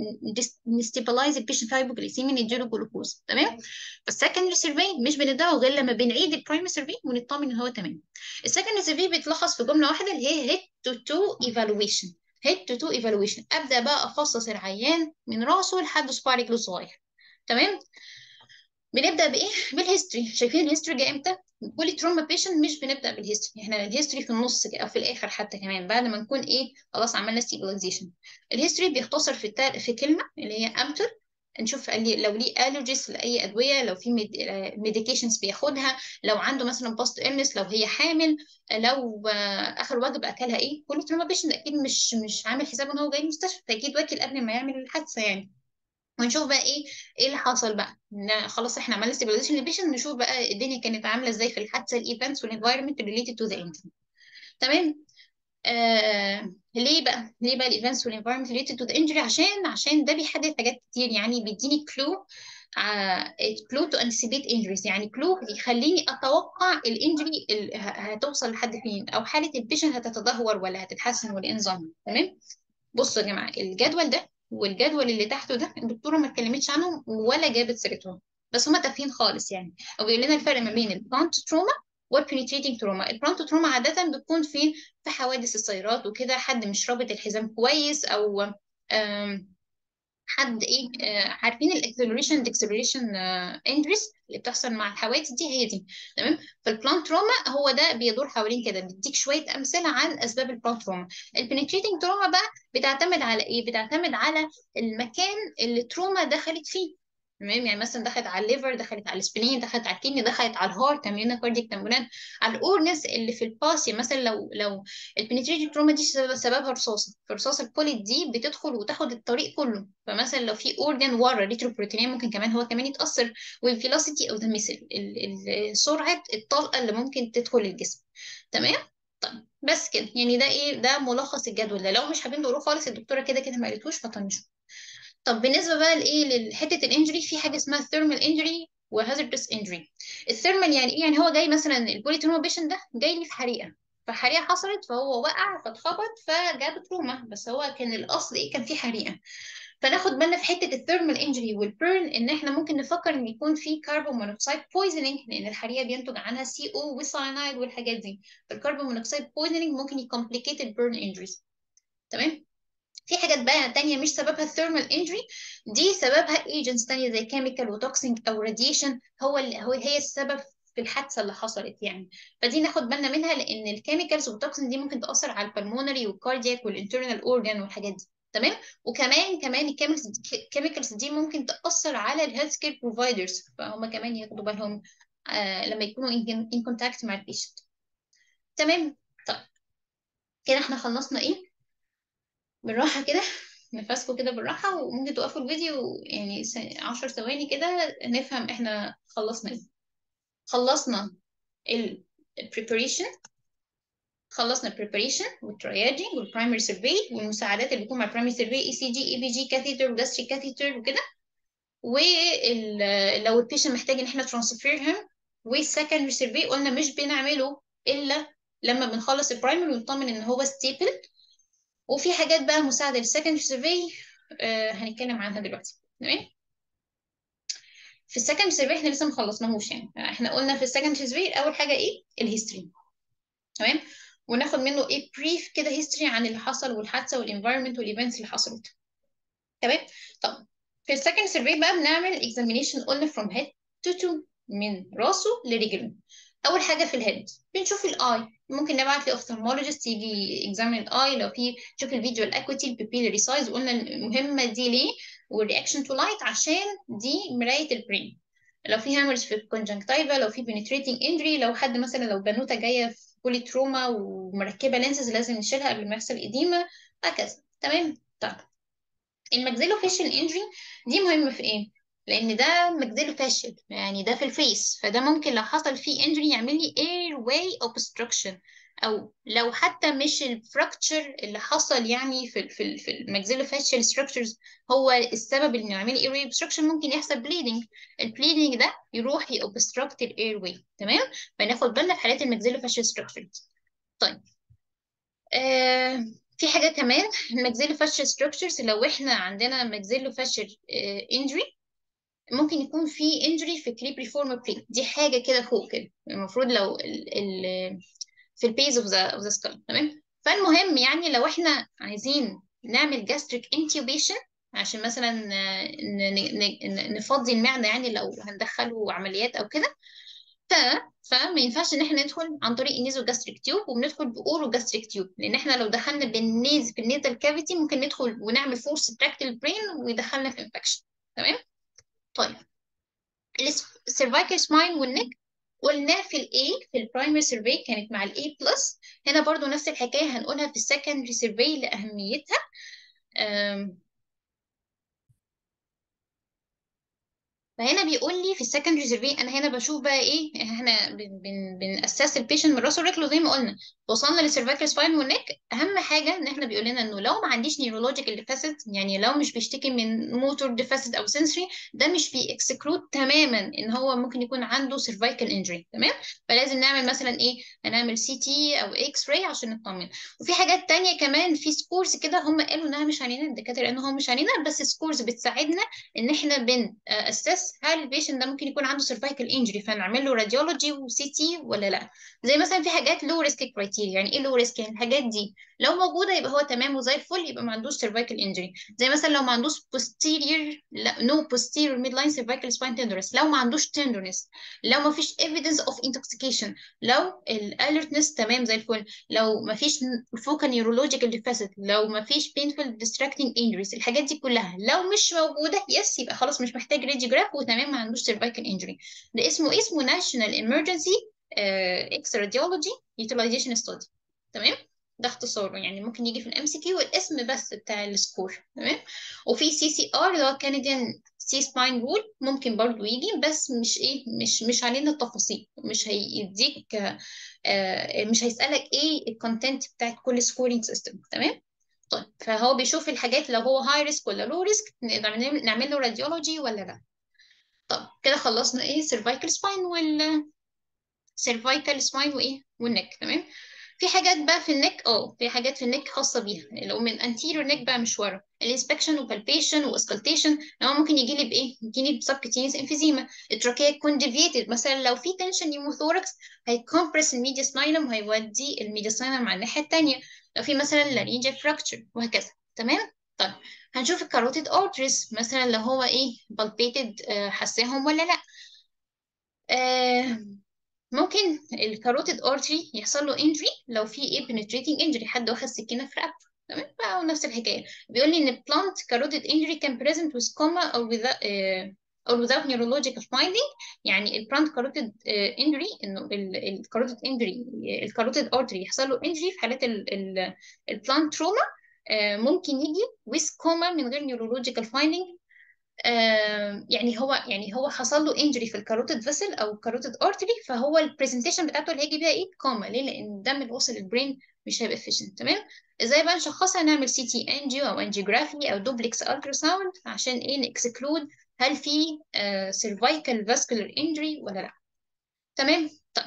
ونستيبلايز البيشنت في هايبوجليسيميا نديله جلوكوز. تمام. فالسكندري سيرفي مش بنبداه غير لما بنعيد البرايمري سيرفي ونطمن ان هو تمام. السكند سي في بيتلخص في جمله واحده اللي هي هيد تو تو ايفالويشن. هيد تو تو ايفالويشن، ابدا بقى افصص العيان من راسه لحد صباع رجله الصغير. تمام. بنبدا بايه؟ بالهيستوري. شايفين الهيستوري جاي امتى؟ بولي تروما بيشنت مش بنبدا بالهيستوري، احنا الهيستوري في النص او في الاخر حتى كمان بعد ما نكون ايه خلاص عملنا ستيبلايزيشن. الهيستوري بيختصر في التال... في كلمه اللي هي امتر. نشوف لو ليه الرجيز لاي ادويه، لو في ميديكيشنز بياخدها، لو عنده مثلا باست النس، لو هي حامل، لو آه، اخر وجبه اكلها ايه. كل تروما بيشنت اكيد مش مش عامل حساب ان هو جاي المستشفى، فاكيد واكل قبل ما يعمل الحادثه يعني. ونشوف بقى ايه ايه اللي حصل بقى. ن- خلاص احنا عملنا ستيبلايزيشن للبيشنت، نشوف بقى الدنيا كانت عامله ازاي في الحادثه، الايفنتس والانفايرمنت ريليتد تو ذا انجري. تمام. آه ليه بقى ليه بقى الايفنتس والانفايرمنت ريليتد تو ذا انجري؟ عشان عشان ده بيحدد حاجات كتير، يعني بيديني كلو، كلو تو انتسيبيت انجريز، يعني كلو يخليني اتوقع الانجري هتوصل لحد فين، او حاله البيشنت هتتدهور ولا هتتحسن ولا إيه نظامها. تمام. بصوا يا جماعه، الجدول ده والجدول اللي تحته ده الدكتوره ما اتكلمتش عنهم ولا جابت سيرتهم، بس هما تافهين خالص يعني. هو بيقول لنا الفرق ما بين البلانت تروما والبنتريتنج تروما. البلانت تروما عاده بتكون فين؟ في حوادث السيارات وكده، حد مش رابط الحزام كويس، او آم، حد ايه آه، عارفين الاكسلريشن ديكسلريشن انجريز اللي بتحصل مع الحوادث دي، هي دي. تمام. فالبلان تروما هو ده بيدور حوالين كده، بيديك شويه امثله عن اسباب البلان تروما. البنتريتنج تروما بقى بتعتمد على ايه؟ بتعتمد على المكان اللي التروما دخلت فيه. تمام، يعني مثلا دخلت على الليفر، دخلت على السبلين، دخلت على الكدني، دخلت على الهارت، تعمل لنا كاردياك تمبونات، على الاورجنز اللي في الباس. يعني مثلا لو لو البنتريتيف تروما دي سبب- سببها رصاصه، فالرصاصه البوليت دي بتدخل وتاخد الطريق كله، فمثلا لو في اورجن ورا ريتروبروتينيا ممكن كمان هو كمان يتاثر. والفيلوسيتي او ذا ميسل، سرعه الطلقه اللي ممكن تدخل الجسم. تمام. طيب بس كده، يعني ده ايه، ده ملخص الجدول ده. لو مش حابين تقروه خالص، الدكتوره كده كده ما قالتوش، فطنشوا. طب بالنسبه بقى لايه، لحته الانجري، في حاجه اسمها ثيرمال انجري وهازاردس انجري. الثيرمال يعني ايه؟ يعني هو جاي مثلا البولي تروما بيشن ده جاي لي في حريقه، فحريقه حصلت فهو وقع فاتخبط فجاب تروما، بس هو كان الاصل ايه، كان في حريقه. فناخد بالنا في حته الثيرمال انجري والبيرن ان احنا ممكن نفكر ان يكون في كربون مونوكسيد بويزنينج، لان الحريقه بينتج عنها سي او وساينايد والحاجات دي. فالكربون مونوكسيد بويزنينج ممكن يكمبليكيت البيرن انجريز. تمام. في حاجات بقى تانية مش سببها الثيرمال انجري، دي سببها ايجنتس تانية زي كيميكال وتوكسين او راديشن، هو اللي هو هي السبب في الحادثة اللي حصلت يعني. فدي ناخد بالنا منها، لان الكيميكالز والتوكسين دي ممكن تأثر على البلمونري والكاردياك والانترنال اورجان والحاجات دي. تمام. وكمان كمان الكيميكالز دي ممكن تأثر على الهيلث كير بروفايدرز، فهم كمان ياخدوا بالهم آه لما يكونوا ان كونتاكت مع البيشنت. تمام. طيب كده احنا خلصنا ايه، بالراحة كده، نفسكوا كده بالراحة، وممكن توقفوا الفيديو يعني س- عشر ثواني كده نفهم احنا خلصنا ايه. خلصنا ال preparation، خلصنا ال preparation والترياجي والبرايمري سيرفي والمساعدات اللي بتكون مع البرايمري سيرفي، اي سي جي، اي بي جي كاثيتر وجاستريك كاثيتر وكده. ولو البيشنت محتاج ان احنا ترانسفيرهم. والسكندري سيرفي قلنا مش بنعمله الا لما بنخلص البرايمري ونطمن ان هو ستيبل. وفي حاجات بقى مساعدة للسكندري سيرفي آه هنتكلم عنها دلوقتي. تمام. في السكندري سيرفي احنا لسه ما خلصناهوش، يعني احنا قلنا في السكندري سيرفي اول حاجة ايه، الهيستوري. تمام. وناخد منه ايه، بريف كده هيستوري عن اللي حصل والحادثة والانفايرمنت والايفنتس اللي حصلت. تمام. طب في السكند سيرفي بقى بنعمل اكزامينيشن قلنا فروم هيد تو تو، من راسه لرجله. اول حاجه في الهيد بنشوف الاي، ممكن نبعت لاوفثالمولوجيست يجي اكزامين الاي، لو في شوف الفيجوال اكويتي، البيبيلاري سايز، وقلنا المهمه دي ليه، والرياكشن تو لايت عشان دي مرايه البرين. لو في هامرز في الكونجنكتيفا، لو في بنتريتنج انجري، لو حد مثلا لو بنوته جايه في بولي تروما ومركبه لينسز لازم نشيلها قبل ما يحصل اديمه، هكذا. تمام. طيب الماكسيلو فاشل انجري دي مهمة في ايه؟ لان ده ماكسيلو فاشل، يعني ده في الفيس، فده ممكن لو حصل فيه انجري يعمل لي اير واي اوبستراكشن، او لو حتى مش الفراكتشر اللي حصل يعني في ال في ال في الماكسيلو فاشل ستراكشرز هو السبب انه يعمل لي اير واي اوبستراكشن، ممكن يحصل بليدنج. البليدنج ده يروح يوبستراكت الاير واي. تمام. فناخد بالنا في حالات الماكسيلو فاشل ستراكشرز. طيب آه في حاجة كمان، الماكسيلو فاشل ستراكشرز، لو احنا عندنا ماكسيلو فاشل انجري ممكن يكون في انجري في كريبريفورم بلين، دي حاجة كده فوق كده، المفروض لو ال ال في البيز اوف ذا اوف ذا سكال. تمام. فالمهم يعني لو احنا عايزين نعمل جاستريك انتيوبيشن عشان مثلا آه، ن- ن- ن- نفضي المعدة، يعني لو هندخله عمليات او كده، ف فما ينفعش ان احنا ندخل عن طريق النيزو جاستريك تيوب، وبندخل باورو جاستريك تيوب، لان احنا لو دخلنا بالنيز في النيزل كافيتي ممكن ندخل ونعمل فورس تراكت البرين ويدخلنا في انفكشن. تمام. طيب السيرفايكال سباين والنك قلنا في الاي، في البرايمري سيرفي كانت مع الاي بلس، هنا برضو نفس الحكايه هنقولها في السكندري سيرفي لاهميتها. فهنا بيقول لي في السكندري سيرفي، انا هنا بشوف بقى ايه، احنا بن بن بنأسس البيشنت من راسه ورجله زي ما قلنا، وصلنا للسيرفايكال سباين والنك. اهم حاجه ان احنا بيقول لنا انه لو ما عنديش نيورولوجيكال ديفيسيت، يعني لو مش بيشتكي من موتور ديفيسيت او سنسوري، ده مش بيكسكلود تماما ان هو ممكن يكون عنده سيرفايكال انجري. تمام. فلازم نعمل مثلا ايه، هنعمل سي تي او اكس راي عشان نطمن. وفي حاجات تانية كمان، في سكورز كده هم قالوا انها مش علينا الدكاتره، لان هو مش علينا، بس سكورز بتساعدنا ان احنا بن اسس ناسس هل البيشنت ده ممكن يكون عنده سيرفايكال انجري فنعمل له راديولوجي وسي تي ولا لا. زي مثلا في حاجات لو ريسك كرايتيريا. يعني ايه لو ريسك؟ يعني الحاجات دي لو موجوده يبقى هو تمام وزي الفل، يبقى ما عندوش سيرفايكال انجري. زي مثلا لو ما عندوش posterior، لا no posterior midline cervical spine tenderness، لو ما عندوش tenderness، لو ما فيش evidence of intoxication، لو الالرتنس تمام زي الفل، لو ما فيش فوكال نيورولوجيكال ديفيسيت، لو ما فيش painful distracting injuries، الحاجات دي كلها لو مش موجوده يس يبقى خلاص مش محتاج راديوجراف وتمام ما عندوش cervical injury. ده اسمه إيه؟ اسمه National Emergency اكس راديولوجي يوتيلايزيشن ستادي. تمام. ده اختصاره، يعني ممكن يجي في الام سي كيو الاسم بس بتاع السكور. تمام. وفي سي سي ار اللي هو كنديان سي سباين رول ممكن برضو يجي، بس مش ايه مش مش علينا التفاصيل، مش هيديك آه مش هيسألك ايه الكونتنت بتاعت كل سكورينج سيستم. تمام. طيب فهو بيشوف الحاجات لو هو هاي ريسك ولا لو ريسك، نقدر نعمل له راديولوجي ولا لا. طب كده خلصنا ايه سيرفايكال سباين وال سيرفايكال سباين وايه والنك. تمام. في حاجات بقى في النك اه في حاجات في النك خاصه بيها، لو من انتيريور نيك بقى مش ورا، الانسبكشن وبالبيشن واسكالتيشن. لو ممكن يجي لي بايه يجي لي بسبكتينيس انفيزيما، التراكيه تكون ديفيتد مثلا، لو في تنشن نيموثوركس هيكمبرس الميديا سنايلم وهيودي الميديا سنايلم على الناحيه الثانيه، لو في مثلا لارينجا فراكتشر وهكذا. تمام. طيب هنشوف الكاروتيد ارتريز مثلا لو هو ايه بالبيتد حساهم ولا لا. آه ممكن الكاروتيد ارتري يحصل له انجري لو في ايه penetrating injury، حد واخد سكينه في رقبته. تمام بقى نفس الحكايه. بيقول لي ان blunt carotid injury can present with coma or without uh, or without neurological finding. يعني البلانت كاروتيد انجري انه الكاروتيد انجري الكاروتيد ارتري يحصل له انجري في حالات البلانت تروما، ممكن يجي with coma من غير neurological finding. آه يعني هو يعني هو حصل له انجري في الكاروتيد فيسل او الكاروتيد ارتري، فهو البرزنتيشن بتاعته اللي هيجي بيها ايه كوما. ليه؟ لان الدم اللي وصل للبرين مش هيبقى efficient. تمام. ازاي بقى نشخصها؟ نعمل سي تي انجيو او انجيوجرافي او دوبلكس الترا ساوند عشان ايه نكسكلود هل في سيرفايكال فاسكولار انجري ولا لا. تمام. طيب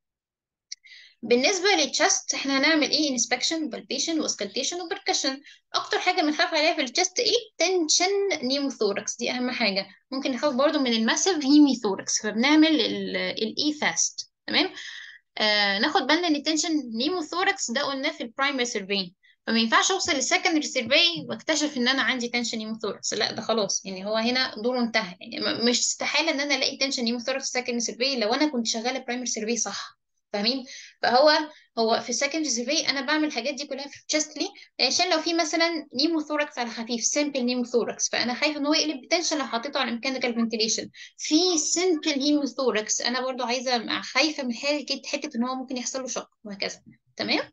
بالنسبة للتشست احنا هنعمل ايه انسبكشن بالبيشن واسكالتيشن وبركشن. اكتر حاجة بنخاف عليها في التشست ايه تنشن نيموثوركس، دي اهم حاجة. ممكن نخاف برضو من الماسيف هيميثوركس فبنعمل الاي فاست. تمام. آه ناخد بالنا ان التنشن نيموثوركس ده قلناه في البرايمري سيرفي، فما ينفعش اوصل للسكندري سيرفي واكتشف ان انا عندي تنشن نيموثوركس، لا ده خلاص يعني هو هنا دوره انتهى. يعني م- مش استحالة ان انا الاقي تنشن نيموثوركس سكندري سيرفي لو انا كنت شغالة برايمري سيرفي صح. فاهمين؟ فهو هو في السكندري سيرفي انا بعمل الحاجات دي كلها في التشست ليه؟ عشان لو في مثلا نيموثوركس على خفيف سيمبل نيموثوركس فانا خايفه ان هو يقلب بتنشن لو حطيته على ميكانيكال فنتيليشن. في سيمبل هيموثوركس انا برضو عايزه خايفه من حته حته ان هو ممكن يحصل له شق وهكذا. تمام.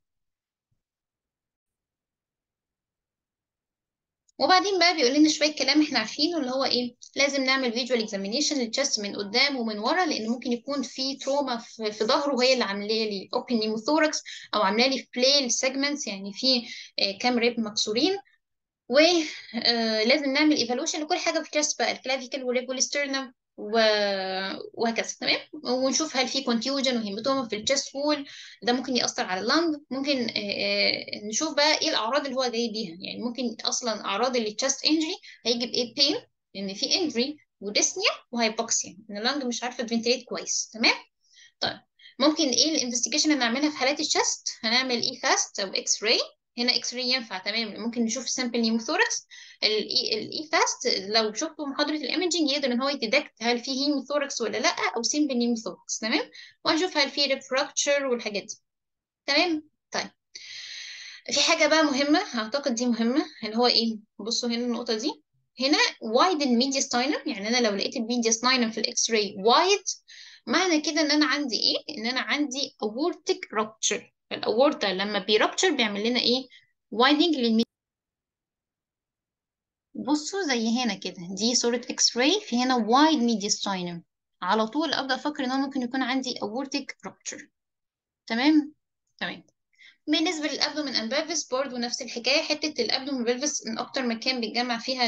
وبعدين بقى بيقول لنا شويه كلام احنا عارفينه اللي هو ايه لازم نعمل فيجوال اكزامينيشن للتشست من قدام ومن ورا، لان ممكن يكون في تروما في في ظهره هي اللي عامله لي اوبن نيموثوركس او عامله لي فليل سيجمنتس، يعني في آه، كام ريب مكسورين. ولازم نعمل ايفالويشن لكل حاجه في التشست بقى الكلافيكل والريب والسترنم و... وهكذا. تمام. ونشوف هل في كونتيوجن وهيماتوما في التشست وول، ده ممكن يأثر على اللنج. ممكن آه، آه، نشوف بقى ايه الاعراض اللي هو جاي بيها. يعني ممكن اصلا اعراض التشست انجري هيجي بايه بين ان في انجري وديسنيا وهايبوكسيا ان اللنج مش عارفه تفنتليت كويس. تمام. طيب ممكن ايه الانفستيجيشن اللي نعملها في حالات الشست؟ هنعمل اي فاست او اكس راي. هنا اكس راي ينفع تمام، ممكن نشوف سامبل نيموثوركس. الاي الاي فاست لو شفتوا محاضره الايمجنج يقدر ان هو يديتكت هل في هيموثوركس ولا لا او سامبل نيموثوركس. تمام. وهنشوف هل في ريفراكتشر والحاجات دي. تمام. طيب في حاجه بقى مهمه اعتقد دي مهمه اللي هو ايه بصوا هنا النقطه دي. هنا وايد الميدياستاينم، يعني انا لو لقيت الميدياستاينم في الاكس راي وايد معنى كده ان انا عندي ايه ان انا عندي aortic rupture. الاورطه لما بيرابتشر بيعمل لنا ايه وايدنج للميديا. بصوا زي هنا كده دي صوره اكس راي في هنا وايد ميدياستاينم، على طول ابدا افكر ان هو ممكن يكون عندي aortic rupture. تمام. تمام. بالنسبه للابدومين اند بلفس برضه نفس الحكايه، حته الابدومين بلفس من اكتر مكان بيتجمع فيها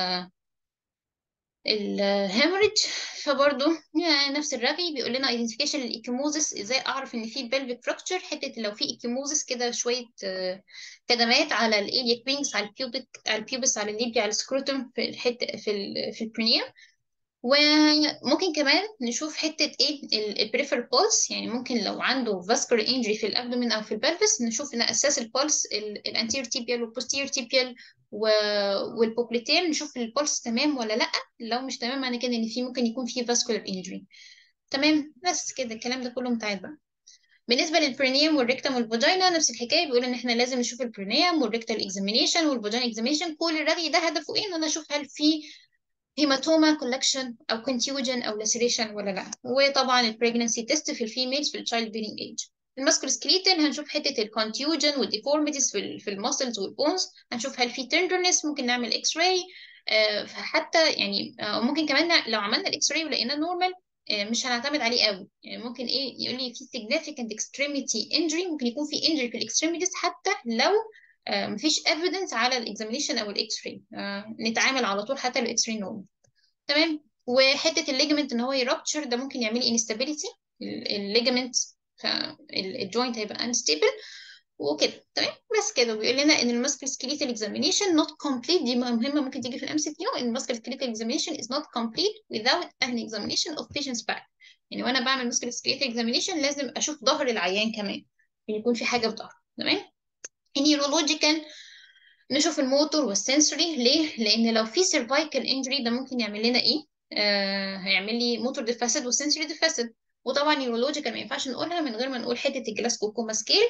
الهemorrhage. فبرضه يعني نفس الرغي بيقول لنا identification للايكيموزس، ازاي اعرف ان في pelvic fracture. حته لو في ايكيموزس كده شويه آه، كدمات على الالياك وينجز على البيوبك على البيوبس على الليبيا على السكروتوم في الحته في ال في البرينيوم. وممكن كمان نشوف حتة ايه البريفر بولس، يعني ممكن لو عنده فاسكولار انجري في الابدومين او في البلفس نشوف نأسس البولس الانتير تيبيال والبوستير تيبيال والبوبليتير، نشوف البولس تمام ولا لا. لو مش تمام معنى كده ان في ممكن يكون في فاسكولار انجري. تمام، بس كده الكلام ده كله متعاد بقى. بالنسبة للبرينيوم والريكتم والفاجينا نفس الحكاية، بيقول ان احنا لازم نشوف البرينيوم والريكتال اكزامينيشن والفاجينا اكزامينيشن. كل الرغي ده هدفه ايه؟ ان انا اشوف هل في هيماتوما كولكشن او كونتيوجن او لاسيريشن ولا لا. وطبعا البريجنسي تيست في الفيميلز في التشايلد بيرنج ايج. الماسكولوسكليتال هنشوف حته الكونتيوجن والديفورميتيز في ال في الماسلز والبونز، هنشوف هل في تندرنس، ممكن نعمل اكس راي. آه حتى يعني آه ممكن كمان نع- لو عملنا الاكس راي ولقيناه نورمال آه مش هنعتمد عليه قوي، يعني ممكن ايه يقول لي في significant extremity injury، ممكن يكون في injury في الاكستريميتيز حتى لو آه مفيش evidence على الاكزامينيشن او الاكس راي، آه نتعامل على طول حتى الاكس راي نورمال. تمام. وحته الليجمنت ان هو يرابتشر ده ممكن يعمل لي انستابيليتي الليجمنت، فالجوينت هيبقى انستابل وكده. تمام، بس كده بيقول لنا ان الماسكل سكيليتال اكزامينيشن نوت كومبليت، دي مهمه ممكن تيجي في الام سي كيو، ان الماسكل سكيليتال اكزامينيشن از نوت كومبليت without an examination of patient's back. يعني وانا بعمل ماسكل سكيليتال اكزامينيشن لازم اشوف ظهر العيان كمان، يكون في حاجه في ظهره. تمام. النيورولوجيكال نشوف الموتور والسنسوري. ليه؟ لان لو في سيرفايكال انجري ده ممكن يعمل لنا ايه؟ آه هيعمل لي موتور ديفاسيد والسنسوري ديفاسيد. وطبعا نيورولوجيكال ما ينفعش نقولها من غير ما نقول حته الجلاسكو كوما سكيل.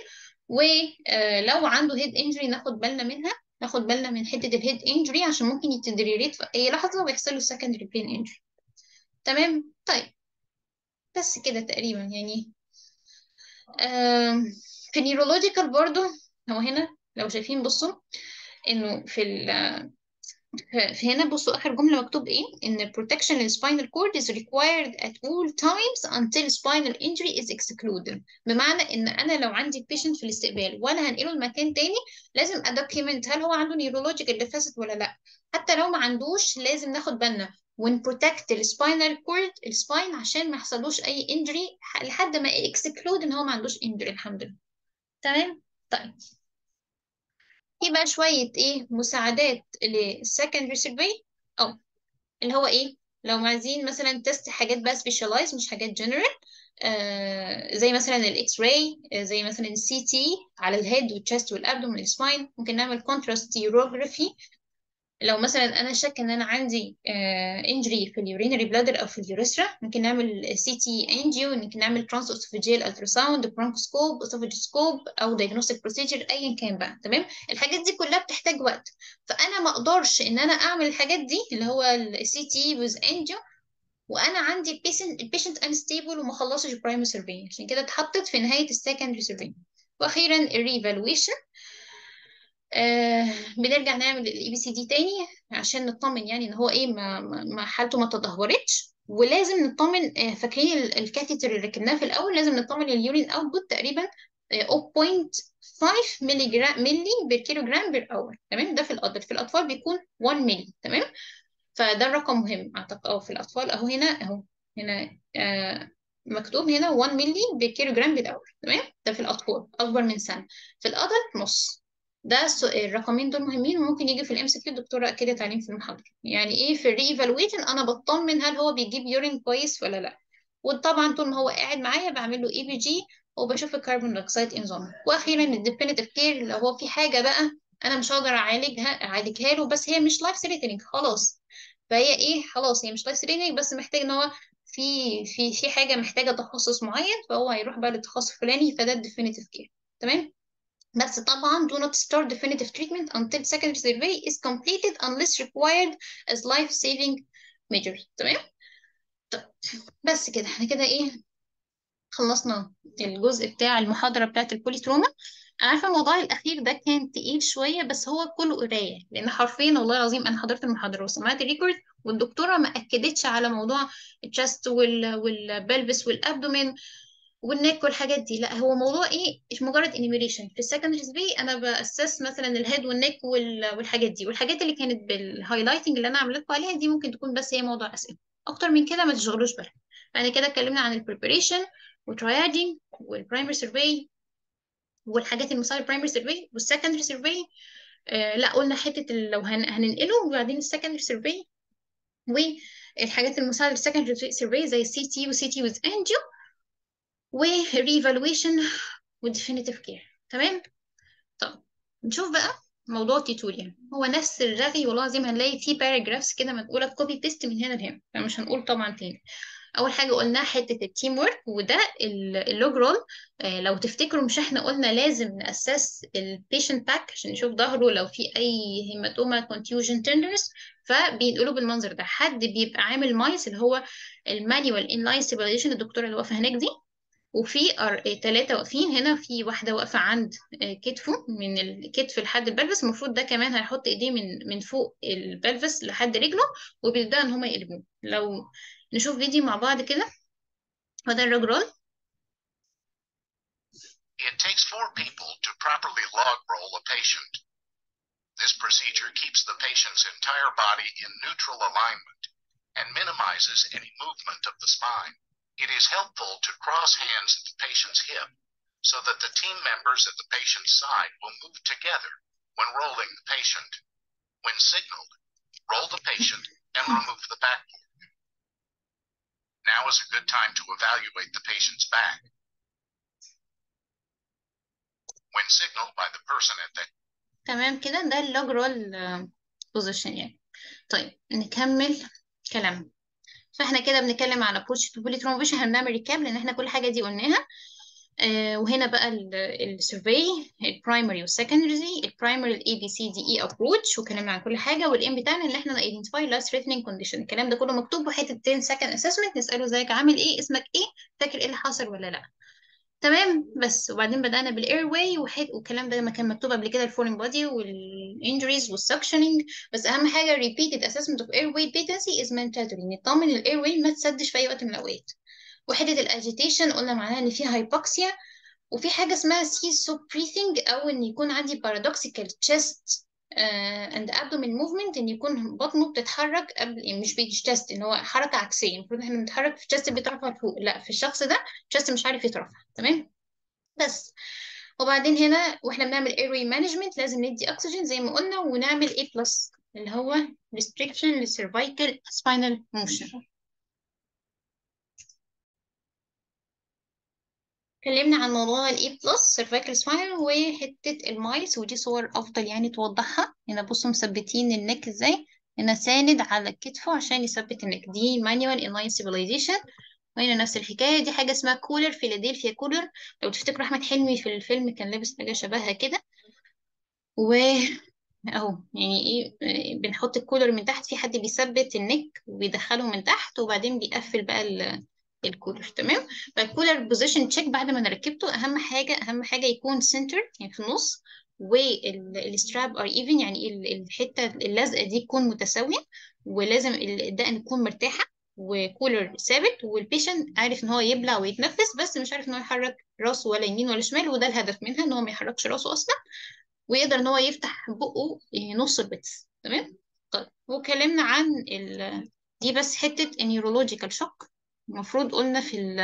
ولو عنده هيد انجري ناخد بالنا منها، ناخد بالنا من حته الهيد انجري عشان ممكن يتدريريت في اي لحظه ويحصل له سكندري برين انجري. تمام. طيب، بس كده تقريبا يعني. آه في النيورولوجيكال برضو هو هنا لو شايفين بصوا انه في ال فهنا بصوا آخر جملة مكتوب إيه؟ إن protection in spinal cord is required at all times until spinal injury is excluded. بمعنى إن أنا لو عندي patient في الاستقبال وأنا هنقله لمكان تاني لازم أدوكيمنت هل هو عنده neurological deficit ولا لأ. حتى لو ما عندوش لازم ناخد بالنا ونبروتكت السباينال كورد السباين عشان ما يحصلوش أي injury لحد ما exclude إن هو ما عندوش injury الحمد لله. تمام؟ طيب. في بقى شوية إيه مساعدات للسكندري سيرفي، أو اللي هو إيه لو عايزين مثلا تست حاجات بقى سبيشالايز مش حاجات جنرال. آه زي مثلا الاكس راي، آه زي مثلا السي تي على الهيد والتشست والابدومين والسباين. ممكن نعمل كونتراست يوروجرافي لو مثلا انا شاك ان انا عندي انجري في اليورينري بلادر او في اليوريثرا. ممكن نعمل سي تي انجيو، ممكن نعمل ترانس اسوفيجيال التراساوند، برونكوسكوب، اسوفيجوسكوب، او دايجنوستيك بروسيجر ايا كان بقى. تمام. الحاجات دي كلها بتحتاج وقت، فانا ما اقدرش ان انا اعمل الحاجات دي اللي هو السي تي ويز انجيو وانا عندي البيشنت البيشنت انستيبل وما خلصش برايمري سيرفي، عشان كده اتحطت في نهايه السكندري سيرفي. واخيرا الريفالويشن. آه بنرجع نعمل الاي بي سي دي تاني عشان نطمن يعني ان هو ايه ما, ما ما حالته ما تدهورتش. ولازم نطمن آه فاكرين ال- الكاثيتر اللي ركبناه في الاول، لازم نطمن اليورين اوتبوت تقريبا آه صفر فاصلة خمسة ملي جرام ملي بير كيلو جرام بير اور. تمام. ده في الادلت، في الاطفال بيكون واحد ملي. تمام. فده الرقم مهم اعتقد. اه في الاطفال اهو هنا اهو هنا آه مكتوب هنا واحد ملي بالكيلو جرام بالاور. تمام. ده في الاطفال اكبر من سنه. في الادلت نص. ده الس- الرقمين دول مهمين وممكن يجي في الام سي كيو. الدكتوره اكدت عليهم في المحاضره. يعني ايه في الري ايفالويشن انا بطمن هل هو بيجيب يورين كويس ولا لا. وطبعا طول ما هو قاعد معايا بعمل له اي بي جي وبشوف الكربون دايوكسيد انزيم. واخيرا الديفينيتيف كير لو هو في حاجه بقى انا مش هقدر اعالجها اعالجها له بس هي مش لايف ثريتنينج خلاص. فهي ايه خلاص هي مش لايف ثريتنينج بس محتاج ان هو في في في حاجه محتاجه تخصص معين فهو هيروح بقى للتخصص الفلاني، فده الديفينيتيف كير. تمام. بس طبعا do not start definitive treatment until secondary survey is completed unless required as life-saving measures. تمام. طيب. بس كده احنا كده ايه خلصنا الجزء بتاع المحاضرة بتاعت البوليتروما. أنا عارفة الموضوع الأخير ده كان تقيل شوية بس هو كله قراية، لأن حرفيا والله العظيم أنا حضرت المحاضرة وسمعت الريكورد والدكتورة ما أكدتش على موضوع الشست وال والبلفس والأبدومين والنك والحاجات دي. لا هو موضوع ايه مش مجرد انيميريشن. في السكندري بي انا باسس مثلا الهيد والنك وال- والحاجات دي، والحاجات اللي كانت بالهايلايتنج اللي انا عملت لكم عليها دي ممكن تكون بس هي موضوع اسئله. اكتر من كده ما تشغلوش بالك. يعني كده اتكلمنا عن البريبريشن والتريادنج والبرايمري سيرفي والحاجات المساعده البرايمري سيرفي والسكندري سيرفي. آه لا قلنا حته ال- لو هن... هننقله وبعدين السكندري سيرفي الحاجات المساعدة للسكندري سيرفي زي السي تي وسي تي وذ انجيو، وريفالويشن وديفينيتيف كير. تمام. طب نشوف بقى موضوع التيتوريال. هو نفس الرغي والله العظيم، هنلاقي فيه باراجرافز كده متقولة كوبي بيست من هنا لهنا، فمش هنقول طبعا تاني. اول حاجه قلناها حته التيم ورك، وده اللوج رول. آه لو تفتكروا، مش احنا قلنا لازم ناسس البيشنت باك عشان نشوف ظهره لو في اي هيماتوما كونتيوجن تندرنس، فبينقلوا بالمنظر ده. حد بيبقى عامل مايس اللي هو المانيوال انلاين سيبريشن، الدكتوره اللي واقفه هناك دي، وفي ثلاثة واقفين هنا، في واحدة واقفة عند آه، كتفه، من الكتف لحد البلفس. المفروض ده كمان هيحط ايديه من من فوق البلفس لحد رجله، وبيبدأ ان هما يقلبوه. لو نشوف فيديو مع بعض كده. هو ده الرجرول. It takes four people to properly log roll a patient. This procedure keeps the patient's entire body in neutral alignment and minimizes any movement of the spine. It is helpful to cross hands at the patient's hip so that the team members at the patient's side will move together when rolling the patient. When signaled, roll the patient and remove the backboard. Now is a good time to evaluate the patient's back. When signaled by the person at the تمام كده، ده اللوج رول بوزيشن يعني. طيب نكمل كلام. فاحنا كده بنتكلم على approach to poly thrombation. هنعمل ريكاب لان احنا كل حاجه دي قلناها. آه وهنا بقى السيرفي، البرايمري والسكندري. البرايمري الاي بي سي دي اي ابروتش، وكلامنا عن كل حاجه. والام بتاعنا ان احنا ايدنتيفاي لاست ثريتنينج كونديشن. الكلام ده كله مكتوب، وحته عشرة سكند اسسمنت نساله ازيك، عامل ايه، اسمك ايه، فاكر ايه اللي حصل ولا لا. تمام. بس وبعدين بدأنا بالاير واي والكلام ده ما كان مكتوب قبل كده، الفورين بودي والانجريز والسكشننج. بس اهم حاجه repeated assessment of airway patency is mandatory، نطمن الاير واي ما تسدش في اي وقت من الاوقات. وحده الاجيتيشن قلنا معناها ان في هايبوكسيا، وفي حاجه اسمها سيسو بريثنج، او ان يكون عندي بارادوكسيكال تشيست اند ابدومين موفمنت، ان يكون بطنه بتتحرك قبل، يعني مش بيجي تشيست، ان هو حركه عكسيه. المفروض احنا بنتحرك في التشيست بيترفع لفوق، لا في الشخص ده التشيست مش عارف يترفع. تمام. بس وبعدين هنا واحنا بنعمل airway management لازم ندي اكسجين زي ما قلنا، ونعمل A plus اللي هو restriction للcervical spinal motion. اتكلمنا عن موضوع ال A plus cervical spinal وحتة المايس، ودي صور أفضل يعني توضحها. هنا بصوا مثبتين النك ازاي، هنا ساند على كتفه عشان يثبت النك، دي manual inline stabilization. وهنا نفس الحكاية، دي حاجة اسمها كولر، فيلادلفيا كولر. لو تفتكروا أحمد حلمي في الفيلم كان لابس حاجة شبهها كده. و اهو يعني ايه، آه، بنحط الكولر من تحت، في حد بيثبت النك وبيدخله من تحت، وبعدين بيقفل بقى ال- الكولر. تمام. فالكولر بوزيشن تشيك بعد ما انا ركبته، اهم حاجه اهم حاجه يكون سنتر يعني في النص، والستراب ار ايفن، يعني ال- الحته اللزقه دي تكون متساويه، ولازم الدقن تكون مرتاحه، وكولر ثابت، والبيشنت عارف ان هو يبلع ويتنفس، بس مش عارف ان هو يحرك راسه ولا يمين ولا شمال، وده الهدف منها، ان هو ما يحركش راسه اصلا، ويقدر ان هو يفتح بقه يعني نص البث. تمام. طيب واتكلمنا عن ال... دي بس حتة النيورولوجيكال شوك. المفروض قلنا في ال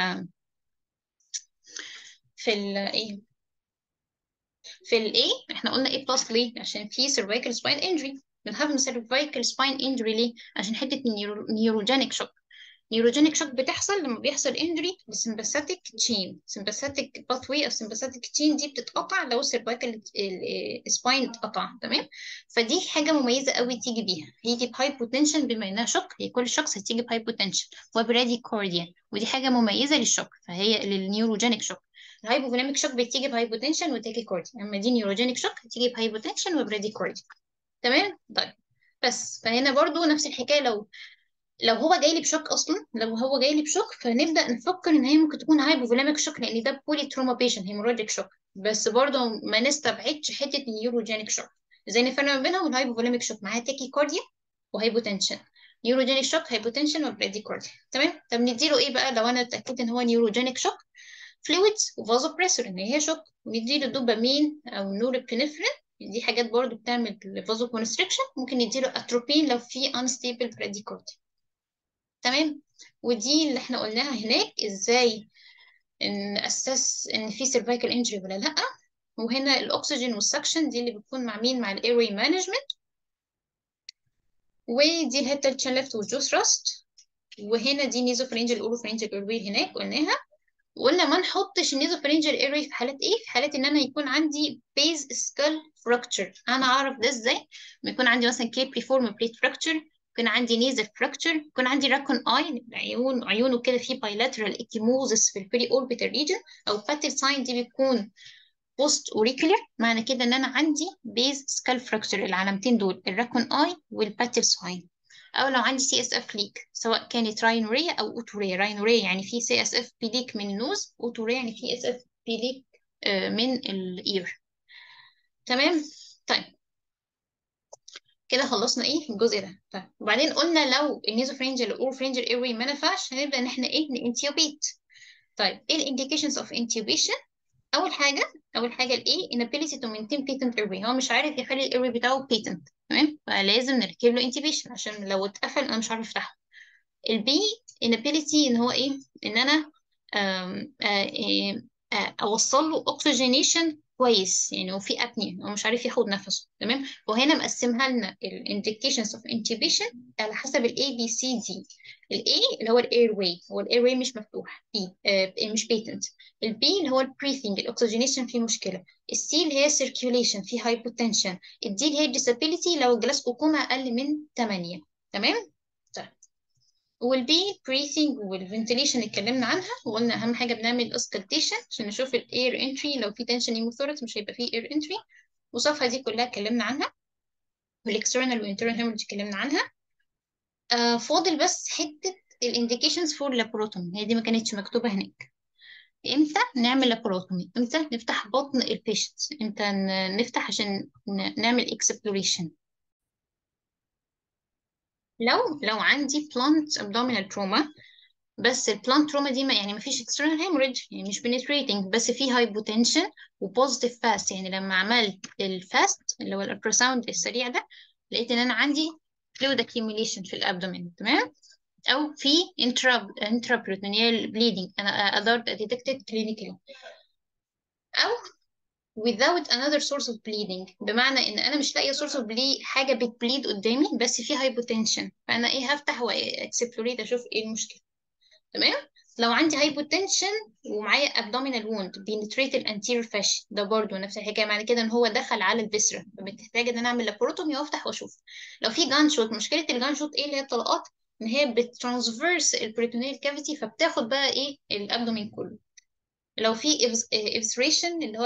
في ال ايه في الايه احنا قلنا ايه بلس ليه؟ عشان في cervical spine injury. بنخاف من cervical spine injury ليه؟ عشان حتة نيوروجينيك شوك. نيوروجينيك شوك بتحصل لما بيحصل انجري للسمباثيك تشين. سمباثيك باثوي او سمباثيك تشين دي بتتقطع لو السيرفايكال سباين اتقطع. تمام. فدي حاجه مميزه قوي تيجي بيها، هيجي بهايبوتنشن، بما انها شوك هي كل شخص هتيجي بهايبوتنشن وبراديكارديا، ودي حاجه مميزه للشوك، فهي للنيوروجينيك شوك. الهايبوفوليميك شوك بتيجي بهايبوتنشن وتاكيكارديا، اما دي نيوروجينيك شوك هتيجي بهايبوتنشن وبراديكارديا. تمام. طيب بس فهنا برضو نفس الحكايه، لو لو هو جاي لي بشوك اصلا، لو هو جاي لي بشوك فنبدا نفكر ان هي ممكن تكون هايبوفوليميك شوك، لان ده بولي تروما بيشن هيموراجيك شوك. بس برضه ما نستبعدش حته النيوروجينيك شوك. ازاي نفرق ما بينها؟ والهايبوفوليميك شوك معاها تاكي كارديا وهايبوتنشن، نيوروجينيك شوك هايبوتنشن وبراديكارديا. تمام. طب نديله ايه بقى لو انا اتاكدت ان هو نيوروجينيك شوك؟ فلويدز وفازو بريسور ان هي شوك، نديله دوبامين او نورابينفرين، دي حاجات برضو بتعمل فازو كونستريكشن. ممكن نديله اتروبين لو في انستيبل براديكارديا. تمام. ودي اللي احنا قلناها هناك، ازاي نأسس ان في سيرفايكال انجري ولا لا. وهنا الاكسجين والسكشن دي اللي بتكون مع مين؟ مع الايرواي مانجمنت. ودي الهيد تنشن ليفت والجوس راست. وهنا دي نيزوفرينجال اوروفرينجال ايروي هناك قلناها. وقلنا ما نحطش النيزوفرينجال ايروي في حالات ايه؟ في حالات ان انا يكون عندي بيز سكال فراكتشر. انا اعرف ده ازاي؟ لما يكون عندي مثلا كيبري فورم بليت فراكتشر، يكون عندي نيزل فراكتشر، يكون عندي راكون اي العيون عيونه كده في بايلاترال اكيموزس في البري اوربيتال ريجن، او باتل ساين دي بيكون بوست اوريكولر. معنى كده ان انا عندي بيز سكال فراكتشر، العلامتين دول الراكون اي والباتل ساين. او لو عندي سي اس اف ليك، سواء كانت راينوريا او اوتوريا. راينوريا يعني في سي اس اف بي ليك من النوز، اوتوريا يعني في اس اف بي ليك من الاير. تمام. طيب كده خلصنا ايه الجزء ده. طيب وبعدين قلنا لو النيزوفرينجال الاوروفرينجال ايروي ما نفعش، هنبدا ان احنا ايه نانتيوبيت. طيب ايه الانديكيشنز اوف انتيوبيشن؟ اول حاجه اول حاجه الايه inability to maintain patent airway، هو مش عارف يخلي الايروي بتاعه patent. تمام، فلازم نركب له intubation عشان لو اتقفل انا مش عارف افتحه. البي inability ان هو ايه، ان انا آم، آه، آه، آه، اوصل له oxygenation كويس، يعني هو في ابنيا هو مش عارف ياخد نفسه. تمام، وهنا مقسمها لنا ال indications of intubation على حسب ال A B C D. ال A اللي هو الاير واي، هو الاير واي مش مفتوح B آه مش patent. ال B اللي هو البريثنج الاكسجينيشن فيه مشكله. ال C اللي هي circulation فيه hypotension. ال D اللي هي disability لو الجلاسكو كوما اقل من ثمانية. تمام. طيب والبي بريثنج والفنتيليشن اتكلمنا عنها، وقلنا اهم حاجه بنعمل اسكالتيشن عشان نشوف الاير انتري، لو في تنشن هيموثوركس مش هيبقى فيه اير انتري. والصفحه دي كلها اتكلمنا عنها، والاكسترنال والانترنال هيموريدج اتكلمنا عنها. آه فاضل بس حته الانديكيشنز فور لابروتومي، هي دي ما كانتش مكتوبه هناك. امتى نعمل لابروتومي؟ امتى نفتح بطن البيشنت؟ امتى ن- نفتح عشان ن- نعمل اكسبلوريشن؟ لو لو عندي بلانت ابدومينال تروما، بس البلانت تروما دي ما يعني ما فيش external hemorrhage، يعني مش penetrating، بس في hypotension وبوزيتيف فاست. يعني لما عملت الفاست اللي هو الالتراساوند السريع ده، لقيت ان انا عندي fluid accumulation في الابدومين. تمام، او في intra intraperitoneal bleeding انا اقدر detected clinically، او without another source of bleeding، بمعنى ان انا مش لاقيه source of bleed، حاجه بتبليد قدامي بس في hypotension، فانا ايه هفتح واكسبلوريت اشوف ايه المشكله. تمام. لو عندي هايبوتنشن ومعايا ابدومينال ووند بينتريت الانتيريور فاشي، ده برضو نفس الحكايه، معنى كده ان هو دخل على الفيسرا، فبتحتاج ان انا اعمل لابروتومي وافتح واشوف. لو في جان شوت، مشكله الجان شوت ايه؟ اللي هي الطلقات، ان هي بترانسفيرس البريتونيال كافيتي، فبتاخد بقى ايه الابدومين كله. لو في ابسريشن اللي هو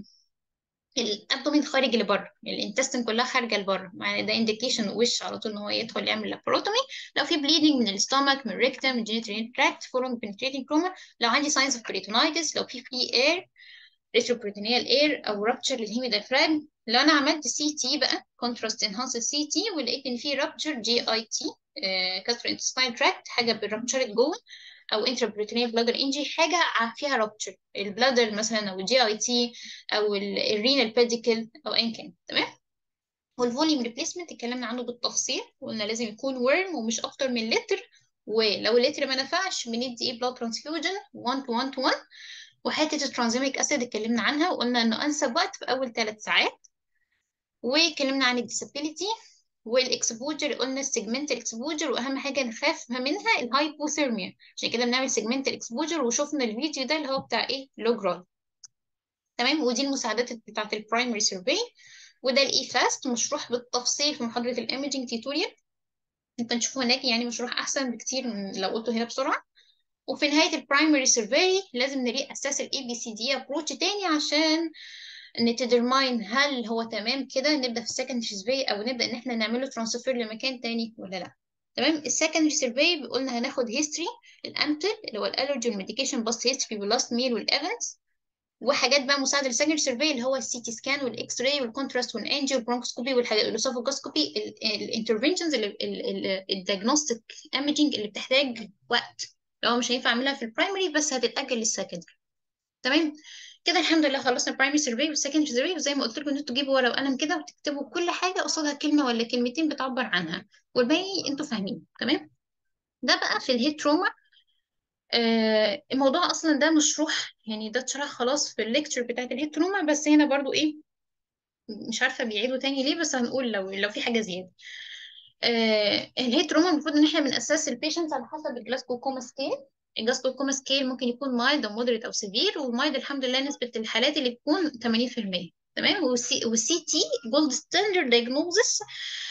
الابدومين خارج لبره، الانتستين كلها خارجه لبره، معنى ده انديكيشن وش على طول ان هو يدخل يعمل لابروتومي. لو في بليدنج من الستومك، من الريكتم، من الجينيتوريال تراكت فورم بنتريتنج كروما. لو عندي ساينز اوف بريتونايتس، لو في فري اير ريتروبريتونيال اير او رابتشر للهيمي دايفراجم. لو انا عملت سي تي بقى كونتراست انهانس سي تي ولقيت ان في رابتشر جي اي تي كاسترو انتستاين تراكت، حاجه بالرابتشرت جوه، او intraperitoneal bladder injury، حاجه ع- فيها rupture البلادر مثلا، او الجي اي تي، او الرينال بيديكل، او ايا كان. تمام. والفوليوم ريبليسمنت اتكلمنا عنه بالتفصيل، وقلنا لازم يكون ورم ومش اكتر من لتر، ولو اللتر ما نفعش بندي ايه بلاد ترانسفيوجن واحد to واحد to واحد. وحته الترانزيميك اسيد اتكلمنا عنها، وقلنا انه انسب وقت في اول ثلاث ساعات. واتكلمنا عن الديسابيليتي والاكسبوجر، قلنا السيجمنت الاكسبوجر، واهم حاجه نخاف منها الهايبوثيرميا، عشان كده بنعمل سيجمنت الاكسبوجر. وشفنا الفيديو ده اللي هو بتاع ايه لوجرال. تمام. ودي المساعدات بتاعه البرايمري سيرفي، وده الاي فاست مشروح بالتفصيل في محاضره الايمجنج تيتوريال، انت نشوفه هناك، يعني مشروح احسن بكتير من لو قلته هنا بسرعه. وفي نهايه البرايمري سيرفي لازم نري اساس الاي بي سي دي ابروتش تاني، عشان نتدرماين هل هو تمام كده نبدا في السكندري سيرفي، او نبدا ان احنا نعمله ترانسفير لمكان تاني ولا لا. تمام. السكندري سيرفي قلنا هناخد هيستوري الامتل اللي هو الالرجي والميديكيشن باست هيستوري واللاست ميل والايفنتس، وحاجات بقى مساعده للسكندري سيرفي اللي هو السي تي سكان والاكس راي والكونتراست والانجيو والبرونكوسكوبي والحاجات الاسوفوجاسكوبي، الانترفنشنز الديagnostic ايمجنج اللي بتحتاج وقت، لو مش هينفع اعملها في البرايمري بس هتتاجل للسكندري. تمام. كده الحمد لله خلصنا البرايمري سيرفي والسكندري سيرفي، وزي ما قلت لكم ان انتوا تجيبوا ورقه وقلم كده وتكتبوا كل حاجه قصادها كلمه ولا كلمتين بتعبر عنها، والباقي انتوا فاهمين. تمام. ده بقى في الهيد تروما. آه الموضوع اصلا ده مشروح، يعني ده اتشرح خلاص في الليكتشر بتاعت الهيد تروما، بس هنا برضو ايه مش عارفه بيعيدوا تاني ليه، بس هنقول لو لو في حاجه زياده. آه الهيد تروما المفروض ان احنا بنأسس البيشنت على حسب الجلاسكو كوما سكيل. الجلاسكو كوما سكيل ممكن يكون مايلد او مودريت او سيفير، والمايلد الحمد لله نسبة الحالات اللي بتكون ثمانين في المية. تمام. والسي والسي تي جولد ستاندرد دايجنوزس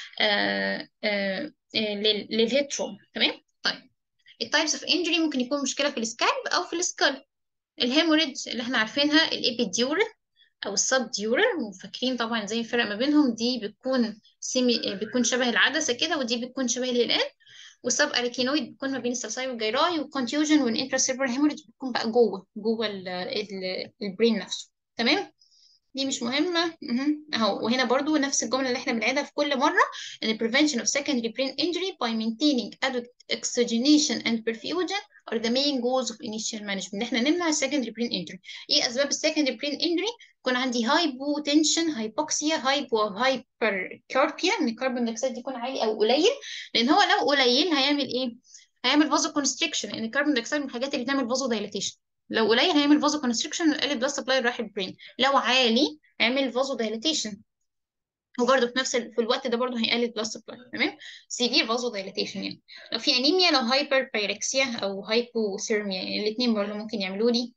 للهيد تروما. تمام. طيب التايبس اوف انجري ممكن يكون مشكلة في السكالب او في السكال. الهيموريدج اللي احنا عارفينها الابيديورال او السب ديورال، وفاكرين طبعا زي الفرق ما بينهم، دي بتكون سيمي بتكون شبه العدسه كده، ودي بتكون شبه الهلال. والسب اريكينويد بتكون ما بين السلساي والجيراي، والكونتيوجن والانتراسيربرال هيموريدج بتكون بقى جوه جوه ال- ال- البرين نفسه. تمام. دي مش مهمة. مهم. اهو. وهنا برضو نفس الجملة اللي احنا بنعيدها في كل مرة، ان prevention of secondary brain injury by maintaining adequate oxygenation and perfusion are the main goals of initial management. ان احنا نمنع secondary brain injury. ايه اسباب secondary brain injury؟ يكون عندي hypotension، hypoxia، hypo hypercarbia، ان الكربون دايوكسيد يكون عالي او قليل. لان هو لو قليل هيعمل ايه؟ هيعمل فازو كونستريكشن، ان الكربون دايوكسيد من الحاجات اللي بتعمل فازو دايليتيشن. لو قليل هيعمل فازو كونستريكشن ويقلل بلاد سبلاي رايح البرين. لو عالي هيعمل فازو دايليتيشن، وبرده في نفس ال... في الوقت ده برده هيقلل بلاد سبلاي. تمام. سيفير فازو دايليتيشن يعني. لو في انيميا، لو هايبر بايركسيا او هايبوثيرميا، يعني الاثنين برده ممكن يعملوا لي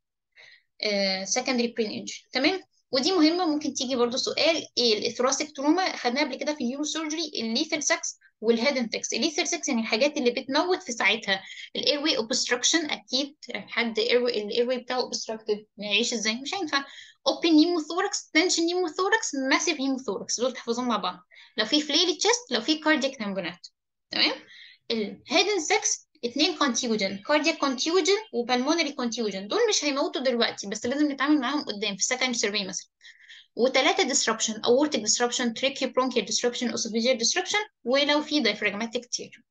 سكندري برين انجري. تمام. ودي مهمه، ممكن تيجي برضو سؤال. ايه الثوراسيك تروما؟ خدناها قبل كده في النيورو سيرجري، الليثال سكس والهيدن تكس. الليثال سكس يعني الحاجات اللي بتموت في ساعتها. الاير واي اوبستراكشن، اكيد حد الاير واي بتاعه اوبستراكتيف هيعيش ازاي؟ مش هينفع. اوبن نيموثوركس، تنشن نيموثوركس، ماسيف هيموثوركس، دول تحفظهم مع بعض. لو في فليلي تشيست، لو في كاردياك تامبونات. تمام. الهيدن سكس اتنين كونتيوجن، كاردياك كونتيوجن وبالمونري كونتيوجن، دول مش هيموتوا دلوقتي بس لازم نتعامل معاهم قدام في السكند سيرفي مثلا. وثلاثه ديسربشن، اورتيك ديسربشن، تريكي برونكيال ديسربشن، اوسوفيجيال ديسربشن، ولو في دايفراجماتيك تير.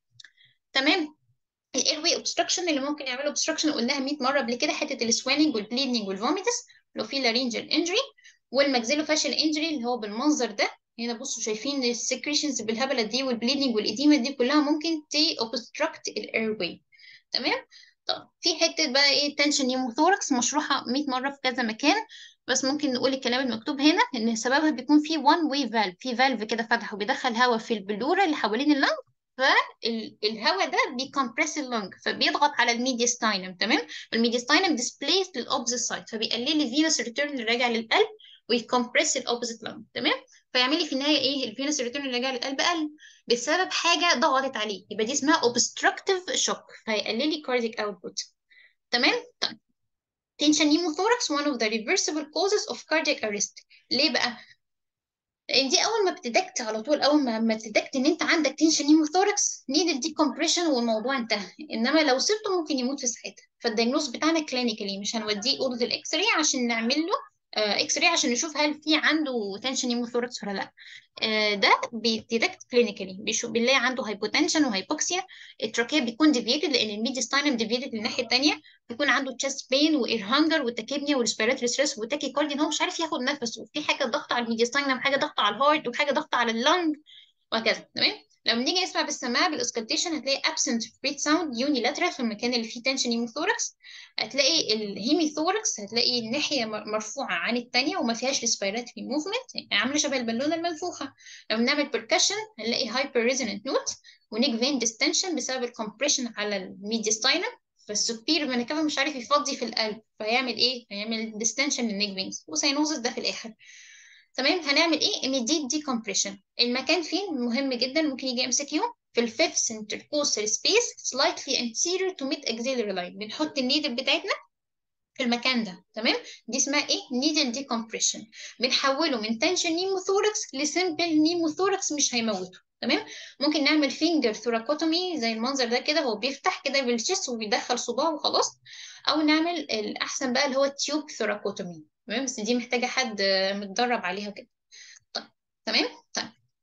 تمام. الاير واي اوبستراكشن اللي ممكن يعملوا اوبستراكشن قلناها مية مره قبل كده، حته السويلنج والبليدنج والفوميتس، لو في لارينجال انجري. والماكسيلو فاشل انجري اللي هو بالمنظر ده. هنا بصوا شايفين السكريشنز بالهبله دي والبليدنج والاديمه دي كلها ممكن تي اوبستراكت الاير واي. تمام. طب في حته بقى ايه تنشن نيموثوركس مشروحه مية مره في كذا مكان، بس ممكن نقول الكلام المكتوب هنا ان سببها بيكون في وان واي فالف، في فالف كده فتح وبيدخل هواء في البلوره اللي حوالين اللنج، فالهواء ده بيكمبرس اللنج فبيضغط على الميديستاينم. تمام. والميديستاينم ديسبليس للاوبزيت سايد، فبيقلل لي فينوس ريتيرن اللي راجع للقلب ويكمبرس الاوبزيت لنج. تمام. فيعمل لي في النهايه ايه؟ الفينوس ريتيرن اللي راجع للقلب قل بسبب حاجه ضغطت عليه، يبقى دي اسمها اوبستراكتيف شوك، فهيقلل لي كارديك اوتبوت. تمام. طيب tension pneumothorax one of the reversible causes of cardiac arrest. ليه بقى؟ لان دي اول ما بتدكت على طول، اول ما ما تدكت ان انت عندك تنشن نيموثوركس نيد دي كومبريشن والموضوع انتهى. انما لو سبته ممكن يموت في ساعتها. فالدايجنوز بتاعنا كلينيكالي مش هنوديه اوضه الاكس راي عشان نعمل له آه اكس راي عشان نشوف هل في عنده تنشن نيموثوركس ولا لا. آه ده بيديتكت كلينيكالي، بيشوف بنلاقي عنده هايبوتنشن وهايبوكسيا. التراكيه بيكون ديفيتد لان الميديستاينم ديفيتد للناحيه الثانيه. بيكون عنده تشست بين واير هانجر والتاكيبنيا والريسبيراتوري ستريس وتاكي كارديا، ان هو مش عارف ياخد نفسه، وفي حاجه ضغط على الميديستاينم، حاجه ضغط على الهارت، وحاجه ضغط على اللنج، وهكذا. تمام. لما نيجي نسمع بالسماعه بالاوسكالتيشن هتلاقي absent breath sound unilateral في المكان اللي فيه tension pneumothorax. هتلاقي الهيميثوركس هتلاقي الناحيه مرفوعه عن الثانيه وما فيهاش respiratory movement، يعني عامله شبه البالونه المنفوخه. لما نعمل percussion هنلاقي hyper resonant note ونيك فين ديستنشن بسبب الكمبريشن على الميديستاينم. فالسوبير منكفه مش عارف يفضي في القلب، فهيعمل ايه؟ هيعمل ديستنشن للنيك فينز وساينوزس ده في الاخر. تمام. هنعمل ايه؟ immediate decompression. المكان فين مهم جدا، ممكن يجي ام سي كيو في الفيفث intercostal space slightly anterior to mid axillary line. بنحط النيدل بتاعتنا في المكان ده. تمام. دي اسمها ايه؟ needle decompression. بنحوله من tension pneumothorax لسمبل pneumothorax مش هيموته. تمام. ممكن نعمل فينجر ثوراكوتومي زي المنظر ده كده، هو بيفتح كده بالشيست وبيدخل صباعه وخلاص. او نعمل الاحسن بقى اللي هو تيوب ثوراكوتومي. تمام. بس دي محتاجه حد متدرب عليها كده. طيب. تمام. طيب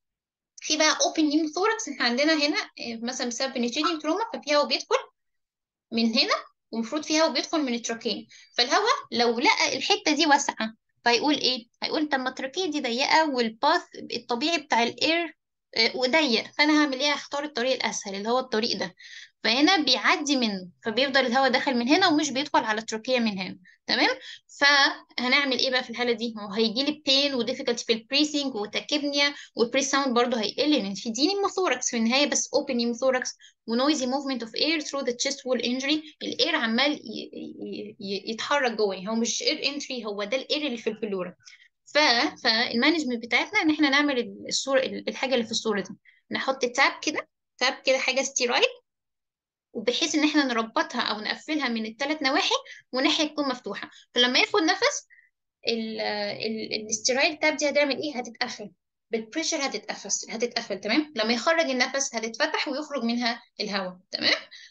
في بقى open pneumothorax. احنا عندنا هنا مثلا بسبب penetrating trauma ففي هواء بيدخل من هنا، ومفروض في هواء بيدخل من التراكين. فالهواء لو لقى الحته دي واسعه فيقول ايه؟ هيقول طب ما التراكيه دي ضيقه والباث الطبيعي بتاع الاير آه، وضيق، فانا هعمل ايه؟ هختار الطريق الاسهل اللي هو الطريق ده، فهنا بيعدي منه، فبيفضل الهواء داخل من هنا ومش بيدخل على التروكية من هنا. تمام. فهنعمل ايه بقى في الحالة دي؟ هو هيجي لي بين وديفيكالتي في البريسنج وتاكيبنيا، والبريس ساوند برضه هيقل لان في دي نيموثوركس في النهاية، بس اوبن نيموثوركس، ونويزي موفمنت اوف اير ثرو ذا تشيست وول انجري، الاير عمال ي- ي- ي- يتحرك جوه، هو مش اير انتري، هو ده الاير اللي في البلورة. ف فالمانجمنت بتاعتنا ان احنا نعمل الصورة الحاجة اللي في الصورة دي، نحط تاب كده، تاب كده حاجة ستيرايد، وبحيث ان احنا نربطها او نقفلها من الثلاث نواحي، وناحيه تكون مفتوحه، فلما ياخد نفس ال- ال- الاستيرايد تاب دي هتعمل ايه؟ هتتقفل بالبريشر، هتتقفل هتتقفل تمام. لما يخرج النفس هتتفتح ويخرج منها الهواء. تمام.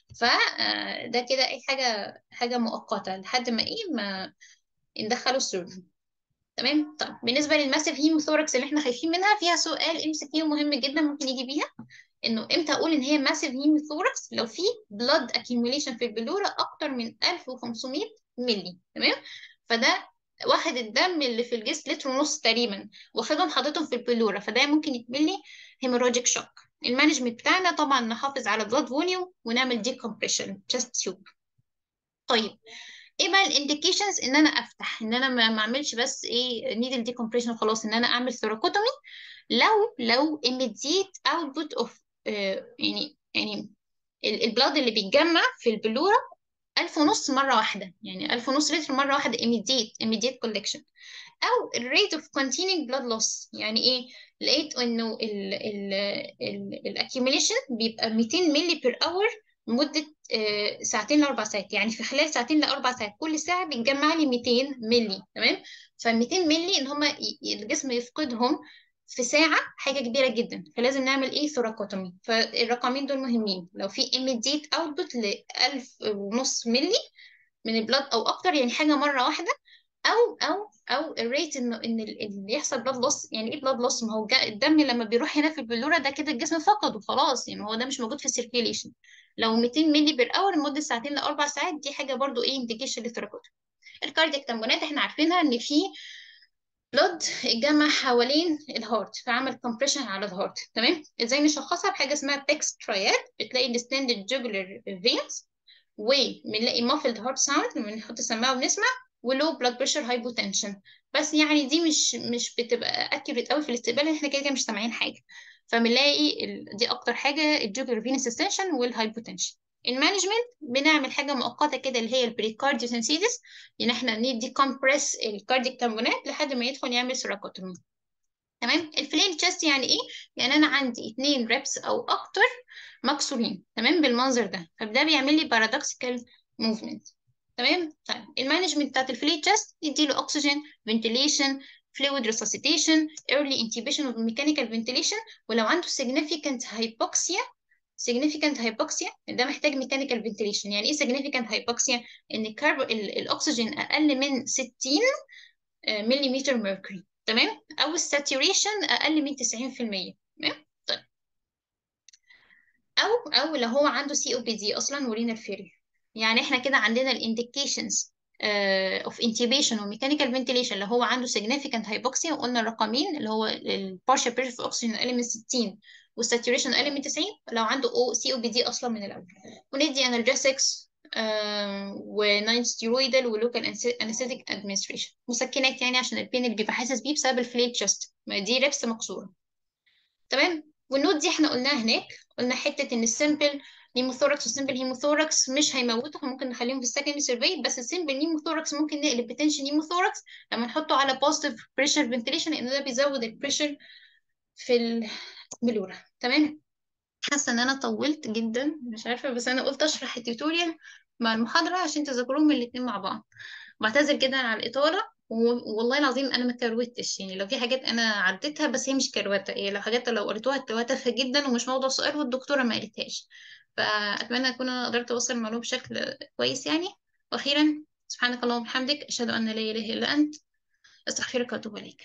فده كده اي حاجه حاجه مؤقته لحد ما ايه ما ندخله السيرفر. تمام. طيب بالنسبه للماسيف هيموثوركس اللي احنا خايفين منها، فيها سؤال ام سي كيو مهم جدا ممكن يجي بيها، انه امتى اقول ان هي ماسيف هيموثوركس؟ لو في blood accumulation في البلورة اكتر من ألف وخمسمية ملي. تمام. فده واخد الدم اللي في الجسم لتر ونص تقريبا، واخدهم حاططهم في البلورة، فده ممكن يتملي هيموراجيك شوك. المانجمنت بتاعنا طبعا نحافظ على blood volume ونعمل decompression chest tube. طيب ايه بقى الانديكيشنز ان انا افتح، ان انا ما ما اعملش بس ايه نيدل ديكمبريشن وخلاص، ان انا اعمل ثوراكوتومي لو لو immediate output of آه يعني يعني البلاد اللي بيتجمع في البلورة ألف ونص مرة واحدة، يعني ألف ونص لتر مرة واحدة immediate immediate collection، أو ال rate of containing blood loss. يعني إيه؟ لقيت إنه ال ال ال ال accumulation بيبقى ميتين ملي per hour لمدة آه، ساعتين لأربع ساعات، يعني في خلال ساعتين لأربع ساعات كل ساعة بيتجمع لي ميتين ملي. تمام. ف ميتين ملي إن هما ي- الجسم يفقدهم في ساعة حاجة كبيرة جدا، فلازم نعمل إيه؟ ثوراكوتومي. فالرقمين دول مهمين، لو في immediate output ل ألف ونص ملي من البلاد او اكتر، يعني حاجه مره واحده، او او او الريت انه ان ال- اللي يحصل بلاد لوس. يعني ايه بلاد لوس؟ ما هو الج- الدم لما بيروح هنا في البلوره ده كده الجسم فقده خلاص، يعني هو ده مش موجود في السيركيليشن. لو ميتين ملي بير اور لمده ساعتين لاربع ساعات، دي حاجه برضو ايه انديكيشن للثراكوت. الكاردياك تمبونات احنا عارفينها ان في بلود اتجمع حوالين الهارت فعمل كومبريشن على الهارت. تمام. ازاي نشخصها؟ بحاجه اسمها بيكس تراياد، بتلاقي الستاندد جوجلر فينز، وبنلاقي muffled heart sound لما نحط السماعه وبنسمع، ولو blood pressure hypotension. بس يعني دي مش مش بتبقى accurate قوي في الاستقبال، لأن احنا كده كده مش سامعين حاجه، فبنلاقي ال... دي اكتر حاجه الجوجلر فينس extension والهايبوتنشن. المانجمنت بنعمل حاجه مؤقته كده اللي هي البريكارديوسنسيدس، ان احنا ندي كومبريس الكارديك تمبونات لحد ما يدخل يعمل سوراكوتومي. تمام. الفليل تشيست يعني ايه؟ يعني انا عندي اتنين ريبس او اكتر مكسورين، تمام، بالمنظر ده، فده بيعمل لي بارادوكسيكال موفمنت. تمام. طيب المانجمنت بتاعت الفليل تشيست، يديله اكسجين، فنتيليشن، فلويد ريسوسيتيشن، ايرلي انتيبيشن وميكانيكال فنتيليشن، ولو عنده significant hypoxia significant hypoxia ده محتاج ميكانيكال فنتيليشن. يعني ايه significant hypoxia؟ ان الكرب ال- الاكسجين اقل من ستين مليمتر ميركوري. تمام. او الساتوريشن اقل من تسعين في المية. تمام. طيب او او لو هو عنده سي او بي دي اصلا ورينال فيلير. يعني احنا كده عندنا الانديكيشنز اوف انتيبيشن وميكانيكال فنتيليشن لو هو عنده significant hypoxia، وقلنا الرقمين اللي هو البارشال بريشر في اكسجين اقل من ستين والساتوريشن اقل من تسعين، لو عنده او سي او بي دي اصلا من الاول. وندي انالجيسكس وناين ستيرويدال ولوكال انستيك ادمنستريشن، مسكنات يعني عشان البين اللي بيبقى حاسس بيه بسبب الفليت تشست، ما دي ريبس مكسوره. تمام. والنوت دي احنا قلناها هناك، قلنا حته ان السيمبل نيموثوركس والسيمبل هيموثوركس مش هيموتوا، ممكن نخليهم في السكندري سيرفي، بس السيمبل نيموثوركس ممكن نقلب بتنشن نيموثوركس لما نحطه على بوزيتيف بريشر فنتيليشن، لان ده بيزود البريشر في البلورة. تمام. حاسه ان انا طولت جدا مش عارفه، بس انا قلت اشرح التيوتوريال مع المحاضره عشان تذاكروهم الاتنين مع بعض. بعتذر جدا على الاطاله، و- والله العظيم انا ما كروتش، يعني لو في حاجات انا عديتها بس هي مش كروته، هي لو حاجات لو قريتوها هتبقى تافهه جدا ومش موضوع سؤال والدكتوره ما قالتهاش. فاتمنى اكون انا قدرت اوصل المعلومه بشكل كويس يعني. واخيرا، سبحانك اللهم وبحمدك، اشهد ان لا اله الا انت، استغفرك واتوب اليك.